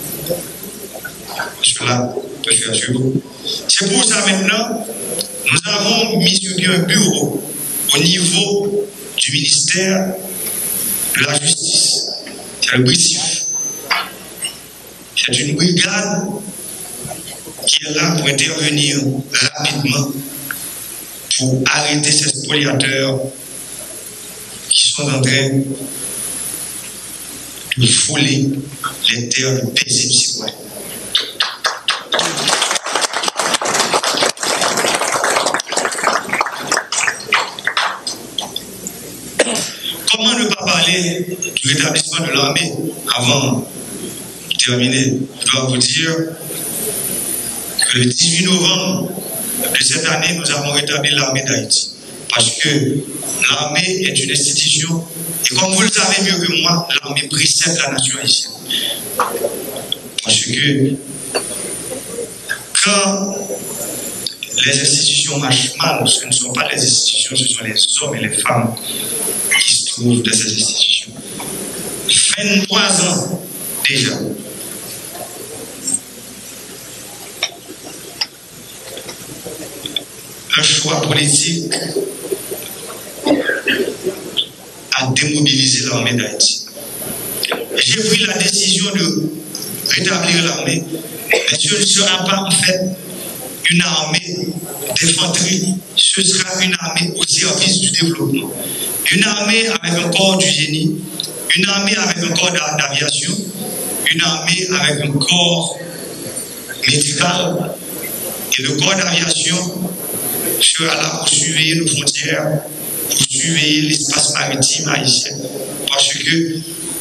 cela peut faire sur vous. C'est pour ça maintenant, nous avons mis sur pied un bureau au niveau du ministère de la Justice. C'est le BRICIF. C'est une brigade qui est là pour intervenir rapidement pour arrêter ces spoliateurs qui sont en train de voler les terres de paisibles citoyens. Comment ne pas parler du rétablissement de l'armée avant de terminer? Je dois vous dire que le 18 novembre de cette année, nous avons rétabli l'armée d'Haïti. Parce que l'armée est une institution, et comme vous le savez mieux que moi, l'armée précède la nation haïtienne. Parce que quand les institutions marchent mal, ce ne sont pas les institutions, ce sont les hommes et les femmes qui se trouvent dans ces institutions. 23 ans déjà. Un choix politique a démobilisé l'armée d'Haïti. J'ai pris la décision de rétablir l'armée, mais ce ne sera pas en fait une armée d'infanterie, ce sera une armée au service du développement. Une armée avec un corps du génie, une armée avec un corps d'aviation, une armée avec un corps médical. Et le corps d'aviation sera là pour surveiller nos frontières, pour surveiller l'espace maritime haïtien. Parce que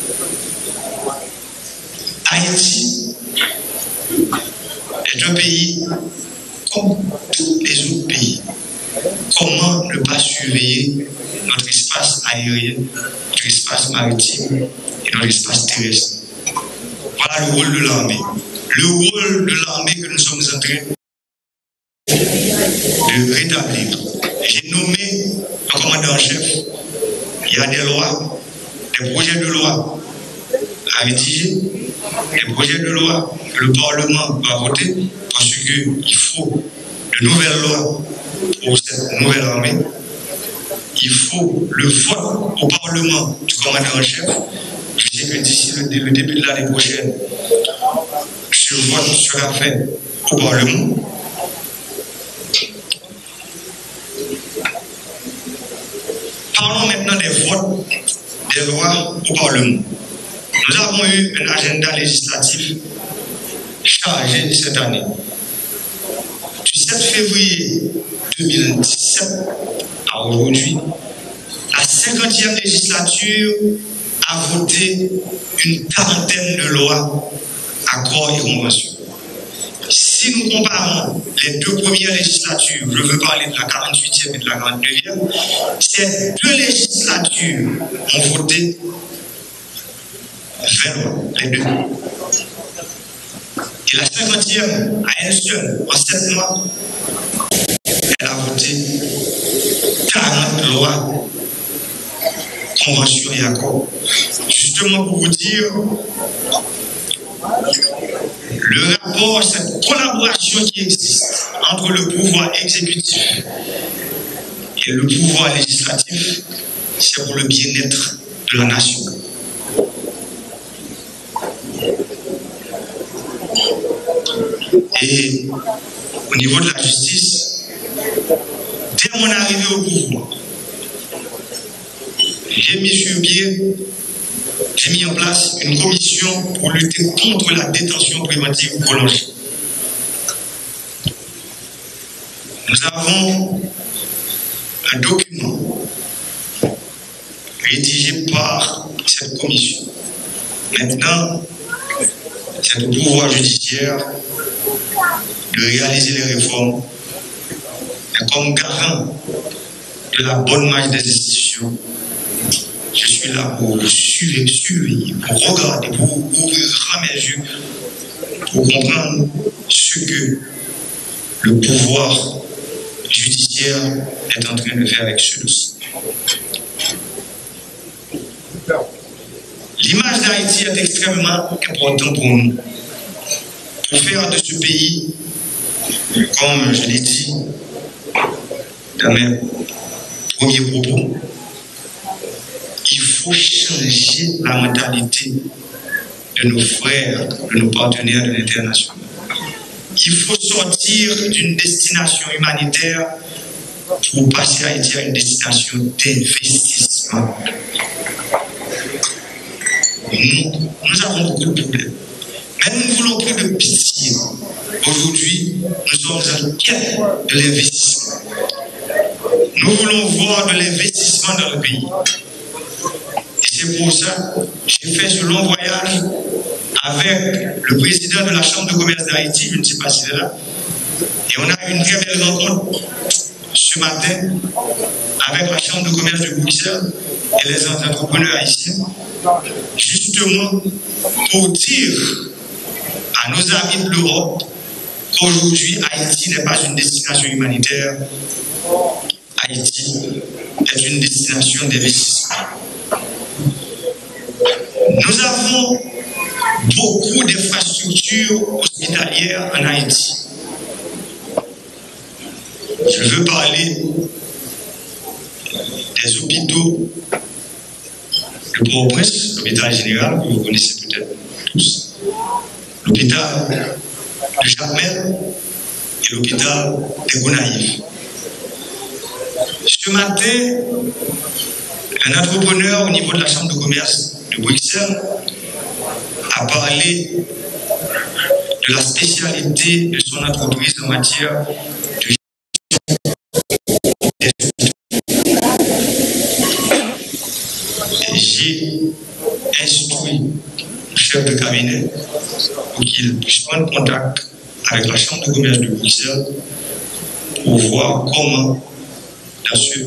Haïti est un pays comme tous les autres pays. Comment ne pas surveiller notre espace aérien, notre espace maritime et notre espace terrestre? Voilà le rôle de l'armée. Le rôle de l'armée que nous sommes en train de rétablir. J'ai nommé un commandant en chef. Il y a des lois, des projets de loi à rédiger. les projets de loi que le Parlement va voter, parce qu'il faut de nouvelles lois pour cette nouvelle armée. Il faut le vote au Parlement du commandant en chef. Je sais que d'ici le début de l'année prochaine, ce vote sera fait au Parlement. Parlons maintenant des votes des lois au Parlement. Nous avons eu un agenda législatif chargé cette année. Du 7 février 2017 à aujourd'hui, la 50e législature a voté une quarantaine de lois, accords et conventions. Si nous comparons les deux premières législatures, je veux parler de la 48e et de la 42e, ces deux législatures ont voté 20 lois, les deux. Et la 50e, à elle seule, en 7 mois, elle a voté 40 lois, conventions et accords. Justement pour vous dire, le rapport, cette collaboration qui existe entre le pouvoir exécutif et le pouvoir législatif, c'est pour le bien-être de la nation. Et au niveau de la justice, dès mon arrivée au pouvoir, j'ai mis sur pied, j'ai mis en place une commission pour lutter contre la détention préventive prolongée. Nous avons un document rédigé par cette commission. Maintenant, c'est au pouvoir judiciaire de réaliser les réformes. Et comme garant de la bonne marche des institutions, je suis là pour surveiller, pour regarder, pour ouvrir mes yeux, pour comprendre ce que le pouvoir judiciaire est en train de faire avec ce dossier. L'image d'Haïti est extrêmement importante pour nous. Pour faire de ce pays, comme je l'ai dit dans mes premiers propos, il faut changer la mentalité de nos frères, de nos partenaires de l'international. Il faut sortir d'une destination humanitaire pour passer Haïti à une destination d'investissement. Nous avons beaucoup de problèmes. Mais nous ne voulons plus de pitié. Aujourd'hui, nous sommes en quête de l'investissement. Nous voulons voir de l'investissement dans le pays. Et c'est pour ça que j'ai fait ce long voyage avec le président de la Chambre de commerce d'Haïti, je ne sais pas si c'est là. Et on a eu une très belle rencontre ce matin avec la Chambre de commerce de Bruxelles et les entrepreneurs haïtiens, justement pour dire à nos amis de l'Europe qu'aujourd'hui Haïti n'est pas une destination humanitaire, Haïti est une destination d'investissement. Nous avons beaucoup d'infrastructures hospitalières en Haïti. Je veux parler des hôpitaux de Port-au-Prince, l'hôpital général que vous connaissez peut-être tous, l'hôpital de Jacmel et l'hôpital de Gonaïves. Ce matin, un entrepreneur au niveau de la Chambre de commerce de Bruxelles a parlé de la spécialité de son entreprise en matière de j'ai instruit le chef de cabinet pour qu'il puisse prendre contact avec la Chambre de commerce de Bruxelles pour voir comment, dans ce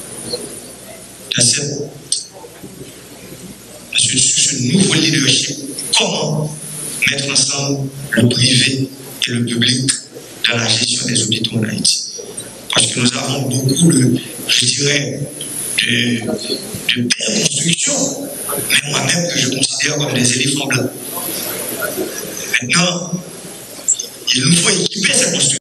nouveau leadership, comment mettre ensemble le privé et le public dans la gestion des hôpitaux en Haïti. Parce que nous avons beaucoup de, je dirais, de belles constructions, mais moi-même que je considère comme des éléphants blancs. Maintenant, il nous faut équiper cette construction.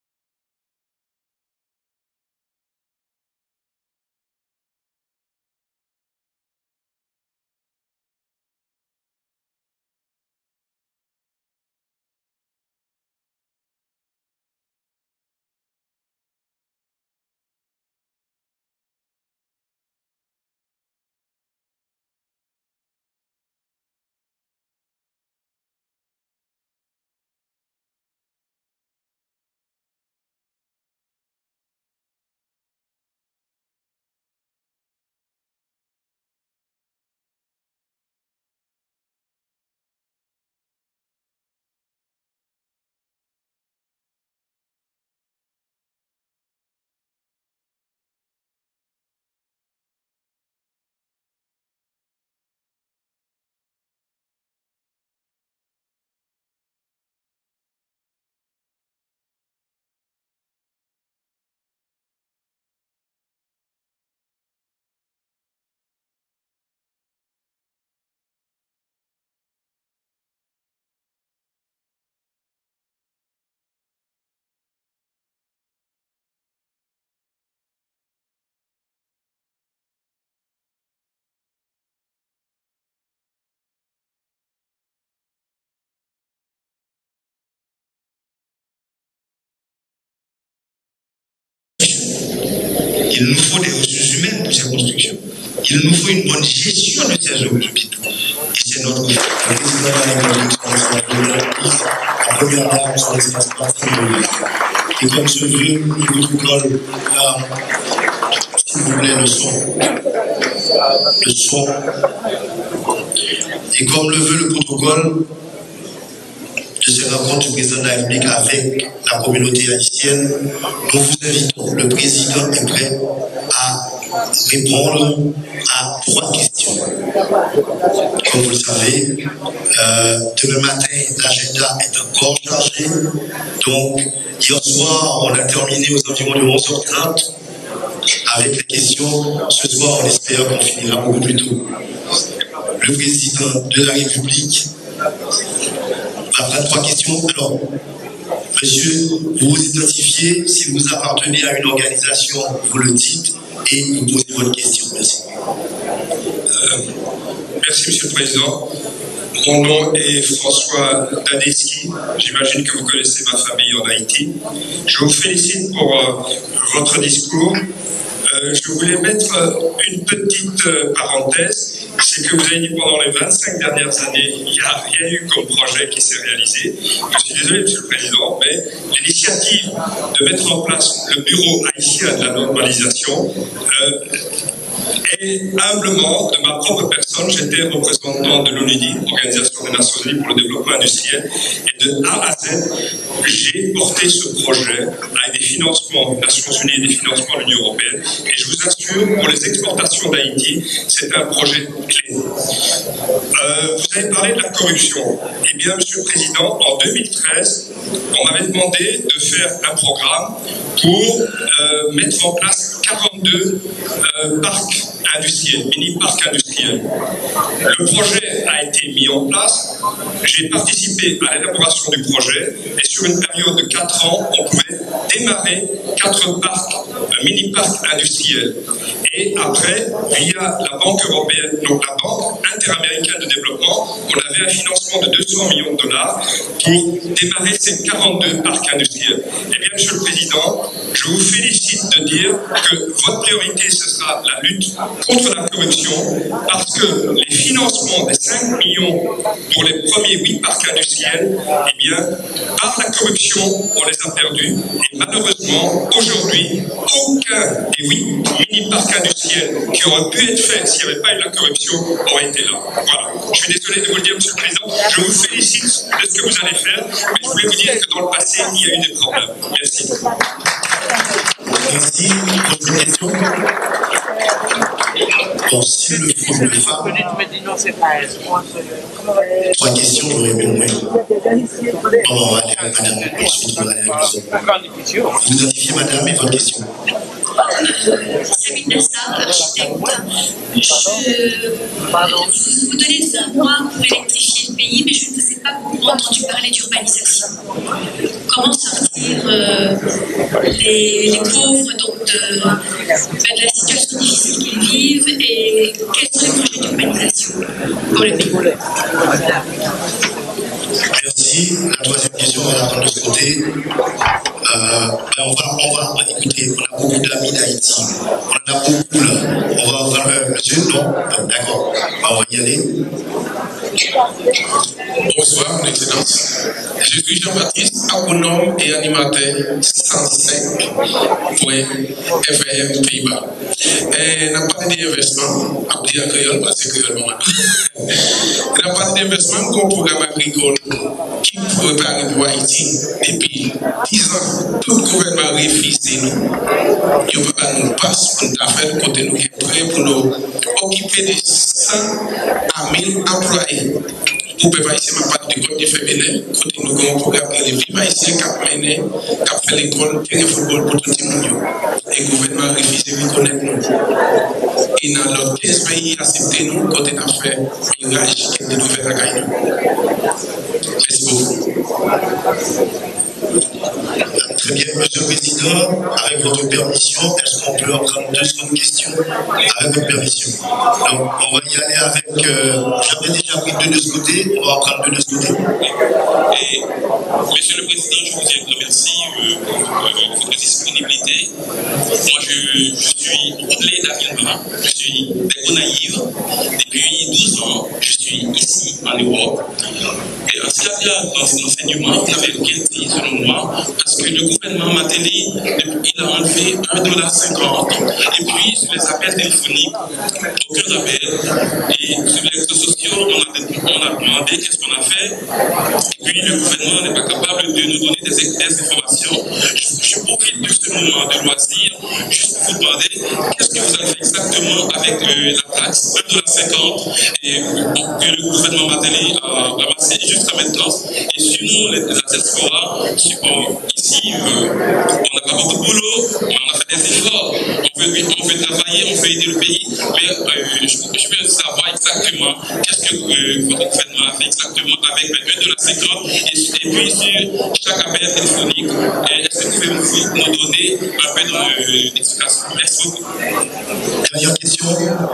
Il nous faut des ressources humaines pour ces constructions. Il nous faut une bonne gestion de ces hôpitaux. Et c'est notre président la première dame sur l'espace particulier. Et comme ce veut le protocole, s'il vous plaît, le son. Le son. Et comme le veut le protocole, de ces rencontres du président de la République avec la communauté haïtienne, nous vous invitons. Le président est prêt à répondre à 3 questions. Comme vous le savez, demain matin, l'agenda est encore chargé. Donc, hier soir, on a terminé aux environs de 11h30 avec les questions. Ce soir, on espère qu'on finira beaucoup plus tôt. Le président de la République après 3 questions. Alors, monsieur, vous vous identifiez. Si vous appartenez à une organisation, vous le dites et vous posez votre question. Merci. Merci, monsieur le président. Mon nom est François Dadeski. J'imagine que vous connaissez ma famille en Haïti. Je vous félicite pour votre discours. Je voulais mettre une petite parenthèse. C'est que vous avez dit pendant les 25 dernières années, il n'y a rien eu comme projet qui s'est réalisé. Je suis désolé, monsieur le président, mais l'initiative de mettre en place le bureau haïtien de la normalisation et humblement, de ma propre personne, j'étais représentant de l'ONUDI, Organisation des Nations Unies pour le développement industriel, et de A à Z, j'ai porté ce projet avec des financements des Nations Unies et des financements de l'Union européenne, et je vous assure, pour les exportations d'Haïti, c'est un projet clé. Vous avez parlé de la corruption. Eh bien, monsieur le président, en 2013, on m'avait demandé de faire un programme pour mettre en place 42 parcs industriels, mini-parcs industriels. Le projet a été mis en place. J'ai participé à l'élaboration du projet et sur une période de 4 ans, on pouvait démarrer 4 parcs, mini-parcs industriels. Et après, via la Banque européenne, donc la Banque interaméricaine de développement, on avait un financement de 200 millions de dollars pour démarrer ces 42 parcs industriels. Eh bien, monsieur le président, je vous félicite de dire que votre priorité, ce sera la lutte contre la corruption, parce que les financements des 5 millions pour les premiers 8 parcs industriels, eh bien, par la corruption, on les a perdus. Et malheureusement, aujourd'hui, aucun des 8 mini-parcs industriels qui auraient pu être faits s'il n'y avait pas eu la corruption aurait été là. Voilà. Je suis désolé de vous le dire, monsieur le président. Je vous félicite de ce que vous allez faire, mais je voulais vous dire que dans le passé, il y a eu des problèmes. Merci. Merci. Autre question? Bon, si le faut le faire. 3 questions, j'aurais bien moins. Bon, on va aller à madame. Ensuite, on va aller à la question. Vous identifiez madame et votre question. Sabine Nassar, architecte. Vous donnez un mois pour électrifier notre pays, mais je ne vous ai pas beaucoup entendu parler d'urbanisation. Comment sortir les pauvres donc, de la situation difficile qu'ils vivent et quels sont les projets d'urbanisation pour le pays? Merci. La troisième question, on va la prendre de ce côté. On va écouter, on a beaucoup d'amis d'Haïti. On en a beaucoup là. On va avoir monsieur, non? D'accord. On va y aller. Bonsoir, mon Excellence. Je suis Jean-Baptiste, agronome et animateur 105.FM Pays-Bas. On a parlé d'investissement, à dire créole, parce que créole, on a parlé d'investissement comme programme agricole qui prépare pour Haïti depuis 10 ans. Tout le gouvernement refusé nous. Il ne peut pas nous passer pour nous faire de côté, nous sommes prêts pour nous occuper de 100 à 1000 employés. Pour préparer ici ma part de côté de féminin, côté nous avons un programme de vie ici qui a mené, qui a fait l'école, qui a fait football pour tout le monde. Et le gouvernement a refusé de reconnaître nous. Et dans l'autre 15 pays accepté nous, côté n'a fait un mirage qui est de faire la gagne. Merci beaucoup. Très bien, Monsieur le Président, avec votre permission, est-ce qu'on peut entendre 2 secondes questions avec votre permission? Donc, on va y aller avec, j'avais déjà pris 2 de ce côté, on va en prendre 2 de ce côté. Et, Monsieur le Président, je vous remercie pour votre disponibilité. Moi, je suis Oudlé d'Avinbra, je suis d'Egonaïve. Depuis 12 ans, je suis ici en Europe. Et en ce cas, dans l'enseignement, il avait aucun dit, selon moi, parce que le gouvernement Matéli, il a enlevé $1,50. Et puis, sur les appels téléphoniques, aucun appel. Et sur les réseaux sociaux, on a demandé qu'est-ce qu'on a fait. Et puis, le gouvernement n'est pas capable de nous donner des informations. Je profite de ce moment de loisir juste pour vous demander qu'est-ce que vous avez fait exactement avec la taxe $1,50 et que le gouvernement Matéli a ramassé jusqu'à maintenant. Et sur nous, la diaspora, ici, on n'a pas beaucoup de boulot, mais on a fait des efforts. On veut travailler, on veut aider le pays, mais je veux savoir exactement qu'est-ce que votre gouvernement a fait exactement avec $1,50 et puis sur chaque appel téléphonique. Est-ce que vous pouvez nous donner un peu d'explication? Merci beaucoup. Dernière question.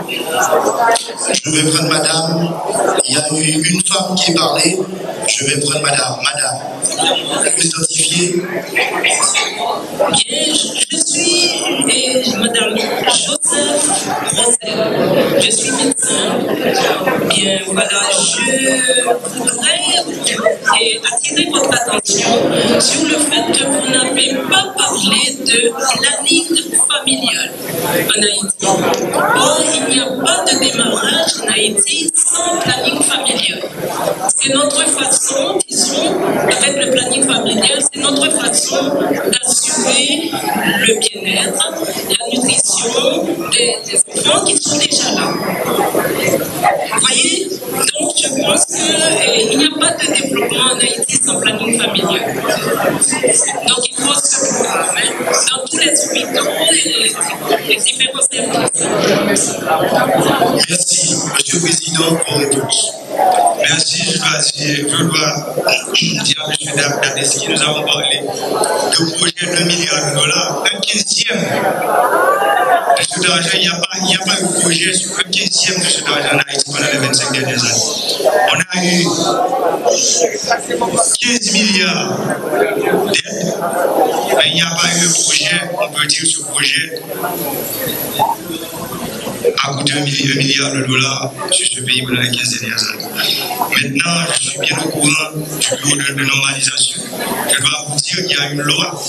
Je vais prendre madame. Il y a eu une femme qui est parlée. Je vais prendre madame. Madame, vous identifiez? Bien, je suis madame Joseph Rosel. Je suis médecin. Bien, voilà, je voudrais attirer votre attention sur le fait que vous n'avez pas parlé de planning familial en Haïti. Or, il n'y a pas de démarrage en Haïti sans planning familial. C'est notre façon, avec le planning familial, c'est notre façon d'assurer le bien-être, la nutrition des enfants qui sont déjà là. Vous voyez? Donc, je pense qu'il n'y a pas de développement en Haïti sans planning familial. Donc, il faut ce programme dans tous les hôpitaux et les différents services. Merci, Monsieur le Président, pour réponse. Merci, je dois dire à M. Dadesi, nous avons parlé de projet de $2 milliards, un 15e de cet argent. Il n'y a pas eu de projet sur un 15e de cet argent en Haïti pendant les 25 dernières années. On a eu 15 milliards d'aides, mais il n'y a pas eu de projet, on peut dire ce projet a coûté $1 milliard sur ce pays pendant les 15 dernières années. Maintenant, je suis bien au courant du bureau de normalisation. Je dois vous dire qu'il y a une loi,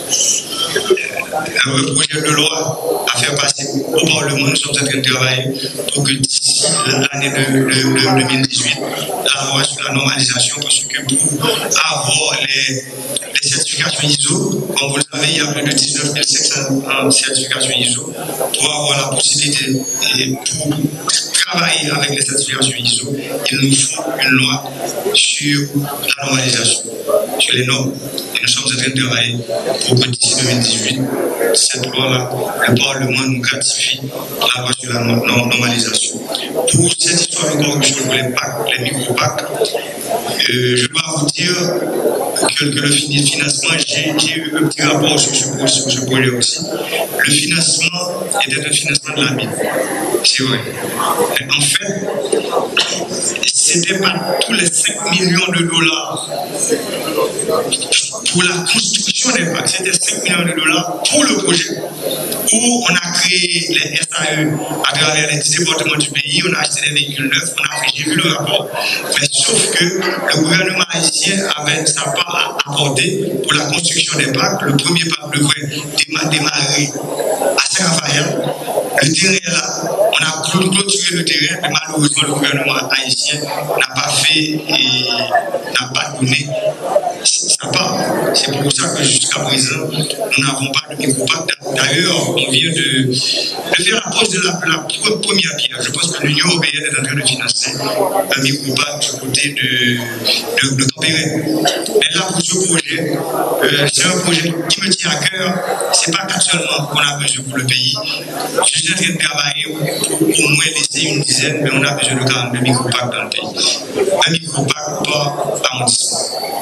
un projet de loi à faire passer au Parlement. Nous sommes en train de travailler pour que d'ici l'année de 2018, la loi sur la normalisation, parce que pour avoir les certifications ISO, comme vous le savez, il y a plus de 19 500 certifications ISO. Pour avoir la possibilité et pour travailler avec les certifications ISO, il nous faut une loi sur la normalisation, sur les normes. Et nous sommes en train de travailler pour que d'ici 2018, cette loi-là, le Parlement nous gratifie la loi sur la normalisation. pour cette histoire de corruption pour les micro-PAC, je dois vous dire que le financement, j'ai eu un petit rapport sur ce projet aussi. Le financement était un financement de la mine. C'est vrai. En fait, c'était pas tous les 5 millions de dollars pour la construction des PAC, c'était 5 millions de dollars pour le projet, où on a créé les SAE à travers les 10 départements du pays, on a acheté des véhicules neufs, j'ai vu le rapport, mais sauf que le gouvernement haïtien avait sa part à apporter pour la construction des PAC. Le premier PAC devrait démarrer à Saint-Raphaël. Le terrain est là, on a clôturé le terrain, mais malheureusement le gouvernement haïtien n'a pas fait et n'a pas donné sa part. C'est pour ça que jusqu'à présent, nous n'avons pas de micro-PAC. D'ailleurs, on vient de faire la pose de la première pierre. Je pense que l'Union européenne est en train de financer un micro-PAC du côté de Campéré. Mais là, pour ce projet, c'est un projet qui me tient à cœur. Ce n'est pas seulement qu'on a besoin pour le pays. Je suis en train de travailler pour au moins laisser une dizaine, mais on a besoin de 42 micro-PAC dans le pays. Un micro-PAC par arrondissement.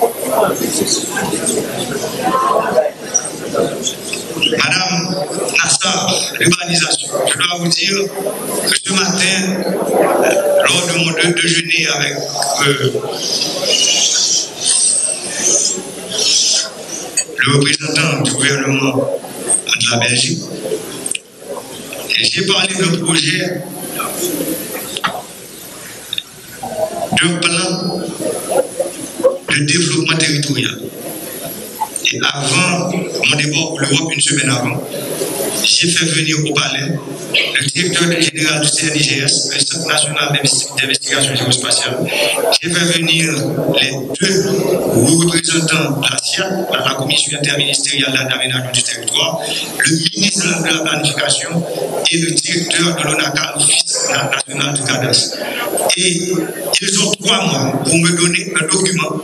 Madame Nassar, l'urbanisation, je dois vous dire que ce matin, lors de mon déjeuner avec le représentant du gouvernement de la Belgique, j'ai parlé d'un projet d'un plan de développement territorial. Et avant mon départ pour l'Europe, une semaine avant, j'ai fait venir au palais le directeur général du CNIGS, le Centre national d'investigation géospatiale. J'ai fait venir les 2 représentants de la CIAC, la Commission interministérielle d'aménagement du territoire, le ministre de la planification et le directeur de l'ONACA, l'Office national du cadastre. Et ils ont 3 mois pour me donner un document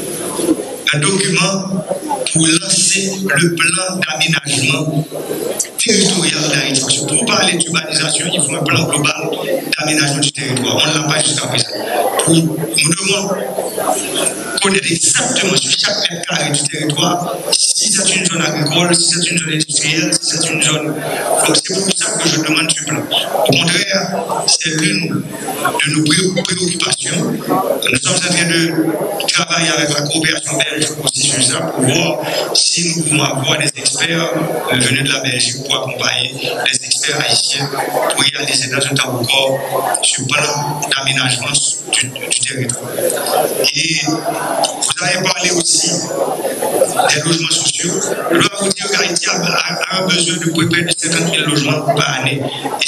pour lancer le plan d'aménagement territorial d'Haïti. Pour parler d'urbanisation, il faut un plan global d'aménagement du territoire. On ne l'a pas jusqu'à présent. Nous devons connaître exactement sur chaque mètre carré du territoire si c'est une zone agricole, si c'est une zone industrielle, si c'est une zone. Donc c'est pour ça que je demande ce plan. Au contraire, c'est l'une de nos préoccupations. Nous sommes en train de travailler avec la coopération belge aussi sur ça pour voir si nous pouvons avoir des experts venus de la Belgique pour accompagner les experts haïtiens pour réaliser dans un temps record ce plan d'aménagement du territoire. Et vous avez parlé aussi des logements sociaux. Je dois vous dire qu'Haïti a un besoin de près de 50 000 logements par année.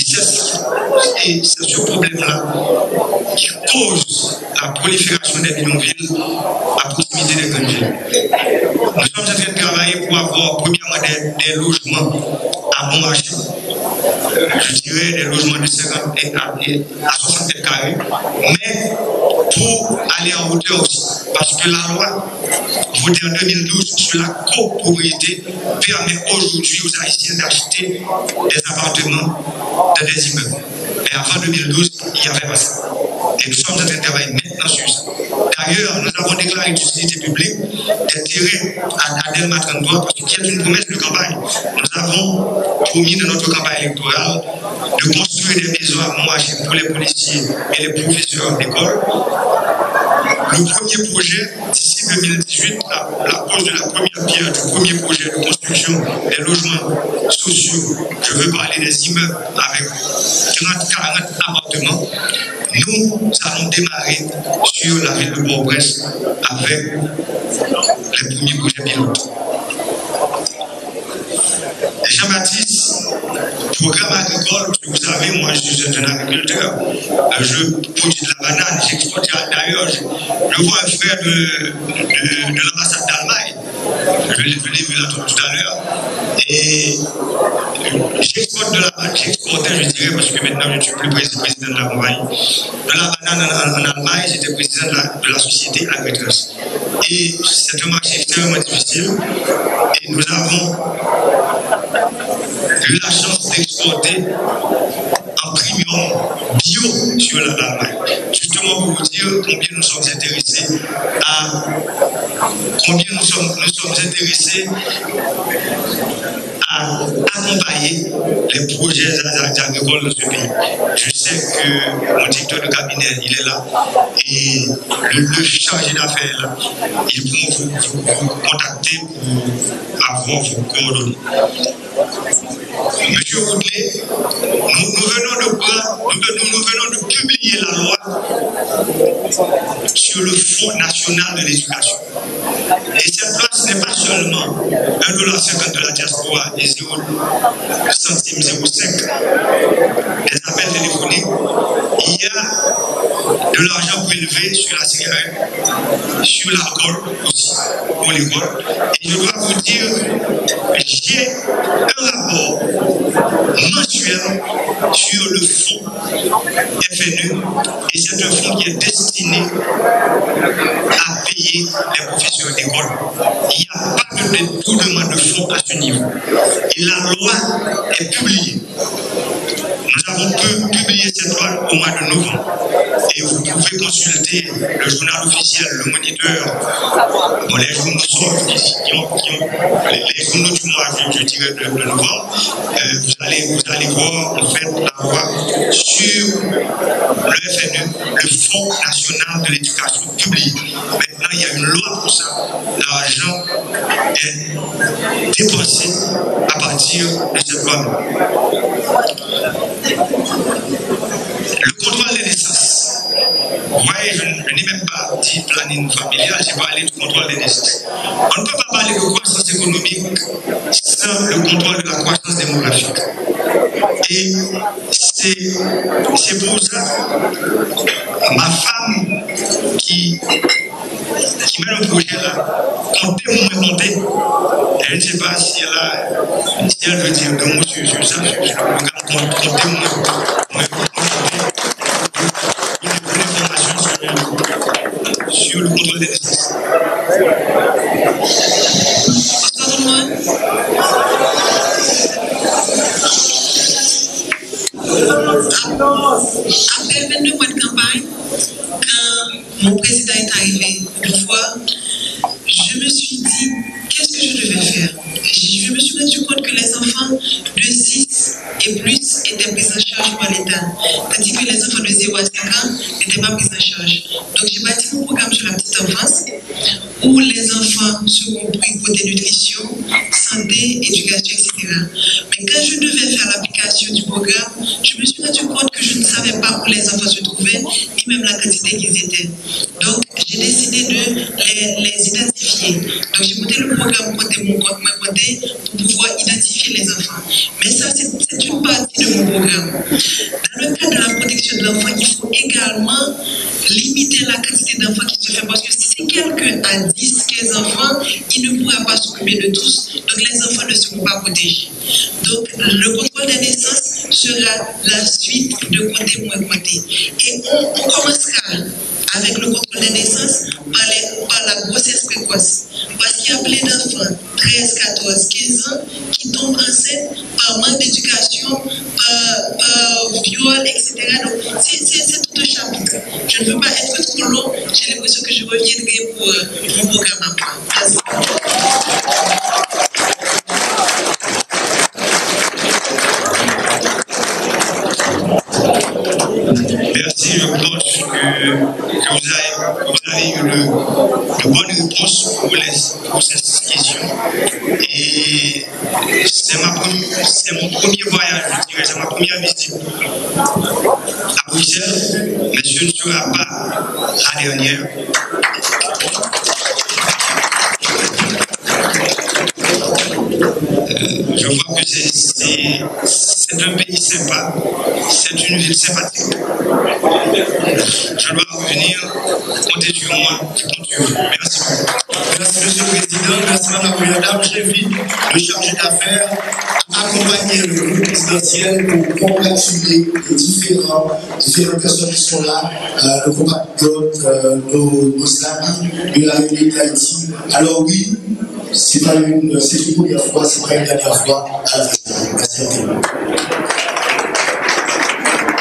Et c'est ce problème-là qui cause la prolifération des bidonvilles à proximité des grandes villes. Nous sommes en train de travailler pour avoir premièrement des logements à bon marché. Je dirais des logements de 50 à 60 mètres carrés, mais pour aller en hauteur aussi. Parce que la loi votée en 2012 sur la copropriété permet aujourd'hui aux Haïtiens d'acheter des appartements dans des immeubles. Et avant 2012, il n'y avait pas ça. Et nous sommes en train de travailler maintenant sur ça. D'ailleurs, nous avons déclaré une utilité publique des terrains à Delma 33 parce qu'il y a une promesse de campagne. Nous avons promis dans notre campagne électorale de construire des maisons à bon marché pour les policiers et les professeurs d'école. Le premier projet, d'ici 2018, la pose de la première pierre du premier projet de construction des logements sociaux, je veux parler des immeubles avec 30-40 appartements, nous allons démarrer sur la ville de Port-au-Prince avec les premiers projets pilotes. Jean-Baptiste, programme agricole, vous savez, moi je suis un agriculteur, je produis de la banane, j'exporte d'ailleurs, je vois un frère de l'ambassade d'Allemagne, je l'ai vu là tout à l'heure, et j'exporte de la banane, j'exportais, je dirais, parce que maintenant je ne suis plus président de la compagnie, de la banane en Allemagne, j'étais président de la société Agritrans. Et c'est un marché extrêmement difficile, et nous avons eu la chance d'exporter en premium bio sur l'Allemagne. Justement pour vous dire combien nous sommes intéressés à accompagner les projets agricoles de ce pays. Je sais que mon directeur de cabinet, il est là, et le chargé d'affaires là, ils vont vous contacter pour avoir vos coordonnées. Monsieur Roudelet, nous venons de publier la loi sur le Fonds national de l'éducation. Et cette loi, ce n'est pas seulement 1,50$ de la diaspora et 0 centimes 0,5 des appels téléphoniques. Il y a de l'argent prélevé sur la cigarette, sur l'alcool aussi, pour l'école. Et je dois vous dire, j'ai un rapport mensuel sur le fonds FNE, et c'est un fonds qui est destiné à payer les professeurs d'école. Il n'y a pas de détournement de fonds à ce niveau. Et la loi est publiée. Nous avons publié cette loi au mois de novembre. Et vous pouvez consulter le journal officiel, le Moniteur, bon, les journaux sortent ici, les journaux du mois, je dirais, de novembre. Vous allez voir en fait la loi sur le FNE, le Fonds national de l'éducation publique. Maintenant, il y a une loi pour ça. L'argent est dépensé à partir de cette loi. Le contrôle des naissances. Vous voyez, je n'ai même pas dit planning familial, j'ai parlé du contrôle des naissances. On ne peut pas parler de croissance économique sans le contrôle de la croissance démographique. Et c'est pour ça, ma femme qui met le projet là, comptez ou moins comptez. Elle ne sait pas si elle veut dire deux mots sur ça, sur le programme comptez ou moins sur le contrôle des naissances. Après 22 mois de campagne, quand mon président est arrivé une fois, je me suis dit, qu'est-ce que je devais faire? Je me suis rendu compte que les enfants de 6 et plus étaient pris en charge par l'État, tandis que les enfants de 0 à 5 ans n'étaient pas pris en charge. Donc j'ai bâti mon programme sur la petite enfance, où les enfants seront pris côté nutrition, santé, éducation, etc. Mais quand je devais faire l'application du programme, je me suis rendu compte que je ne savais pas où les enfants se trouvaient, ni même la quantité qu'ils étaient. Donc j'ai décidé de les identifier. Donc j'ai monté le programme Compter mon compte, pour pouvoir identifier les enfants. Mais ça, c'est une partie de mon programme. Dans le cadre de la protection de l'enfant, il faut également limiter la quantité d'enfants qui se fait, parce que si quelqu'un a 10, 15 enfants, il ne pourra pas s'occuper de tous, donc les enfants ne seront pas protégés. Donc le contrôle des naissances sera la suite de Compter moins compter. Et on commencera avec le contrôle des naissances par la grossesse précoce. Parce qu'il y a plein d'enfants, 13, 14, 15 ans, qui tombent enceintes par manque d'éducation, par viol, etc. Donc, c'est tout un chapitre. Je ne veux pas être trop long. J'ai l'impression que je reviendrai pour mon programme après. Merci. Merci, je pense que vous avez eu de bonnes réponses pour cette question. Et c'est mon premier voyage, je dirais, c'est ma première visite à Bruxelles, mais ce ne sera pas la dernière. Je vois que c'est un pays sympa, c'est une ville sympathique. Je dois revenir, comptez sur moi, je compte sur vous. Merci beaucoup. Merci Monsieur le Président, merci Madame la Première Dame. J'invite le chargé d'affaires à accompagner le groupe présidentiel pour congratuler les différentes personnes qui sont là, nos compatriotes, nos amis de la République d'Haïti. Alors oui, c'est une première fois, c'est pas une dernière fois à la fin. Merci.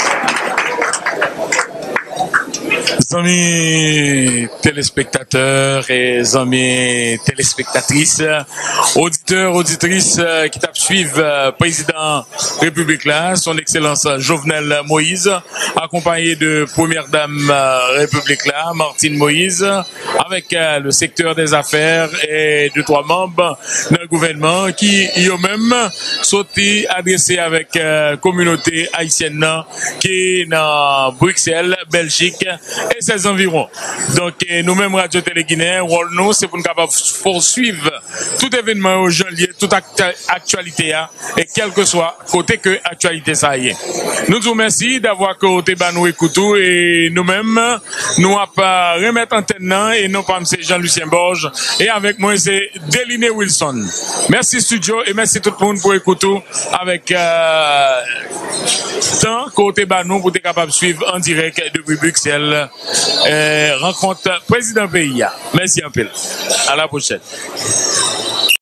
Amis téléspectateurs et amis téléspectatrices, auditeurs, auditrices qui suivent président République là, son excellence Jovenel Moïse, accompagné de première dame République là, Martine Moïse, avec le secteur des affaires et de 3 membres d'un gouvernement qui eux-mêmes sont adressés avec communauté haïtienne qui est dans Bruxelles, Belgique et ses environs. Donc nous-mêmes Radio Télé Guinée, nous c'est pour nous capables poursuivre tout événement au janvier, toute actualité et quel que soit côté que actualité ça y est. Nous vous remercions d'avoir côté nous écouter et nous-mêmes nous à pas remettre antenne et non pas c'est Jean-Lucien Borges et avec moi c'est Deliné Wilson. Merci studio et merci tout le monde pour écouter avec temps côté nous pour être capable de suivre en direct depuis Bruxelles rencontre président pays. Merci un peu. À la prochaine.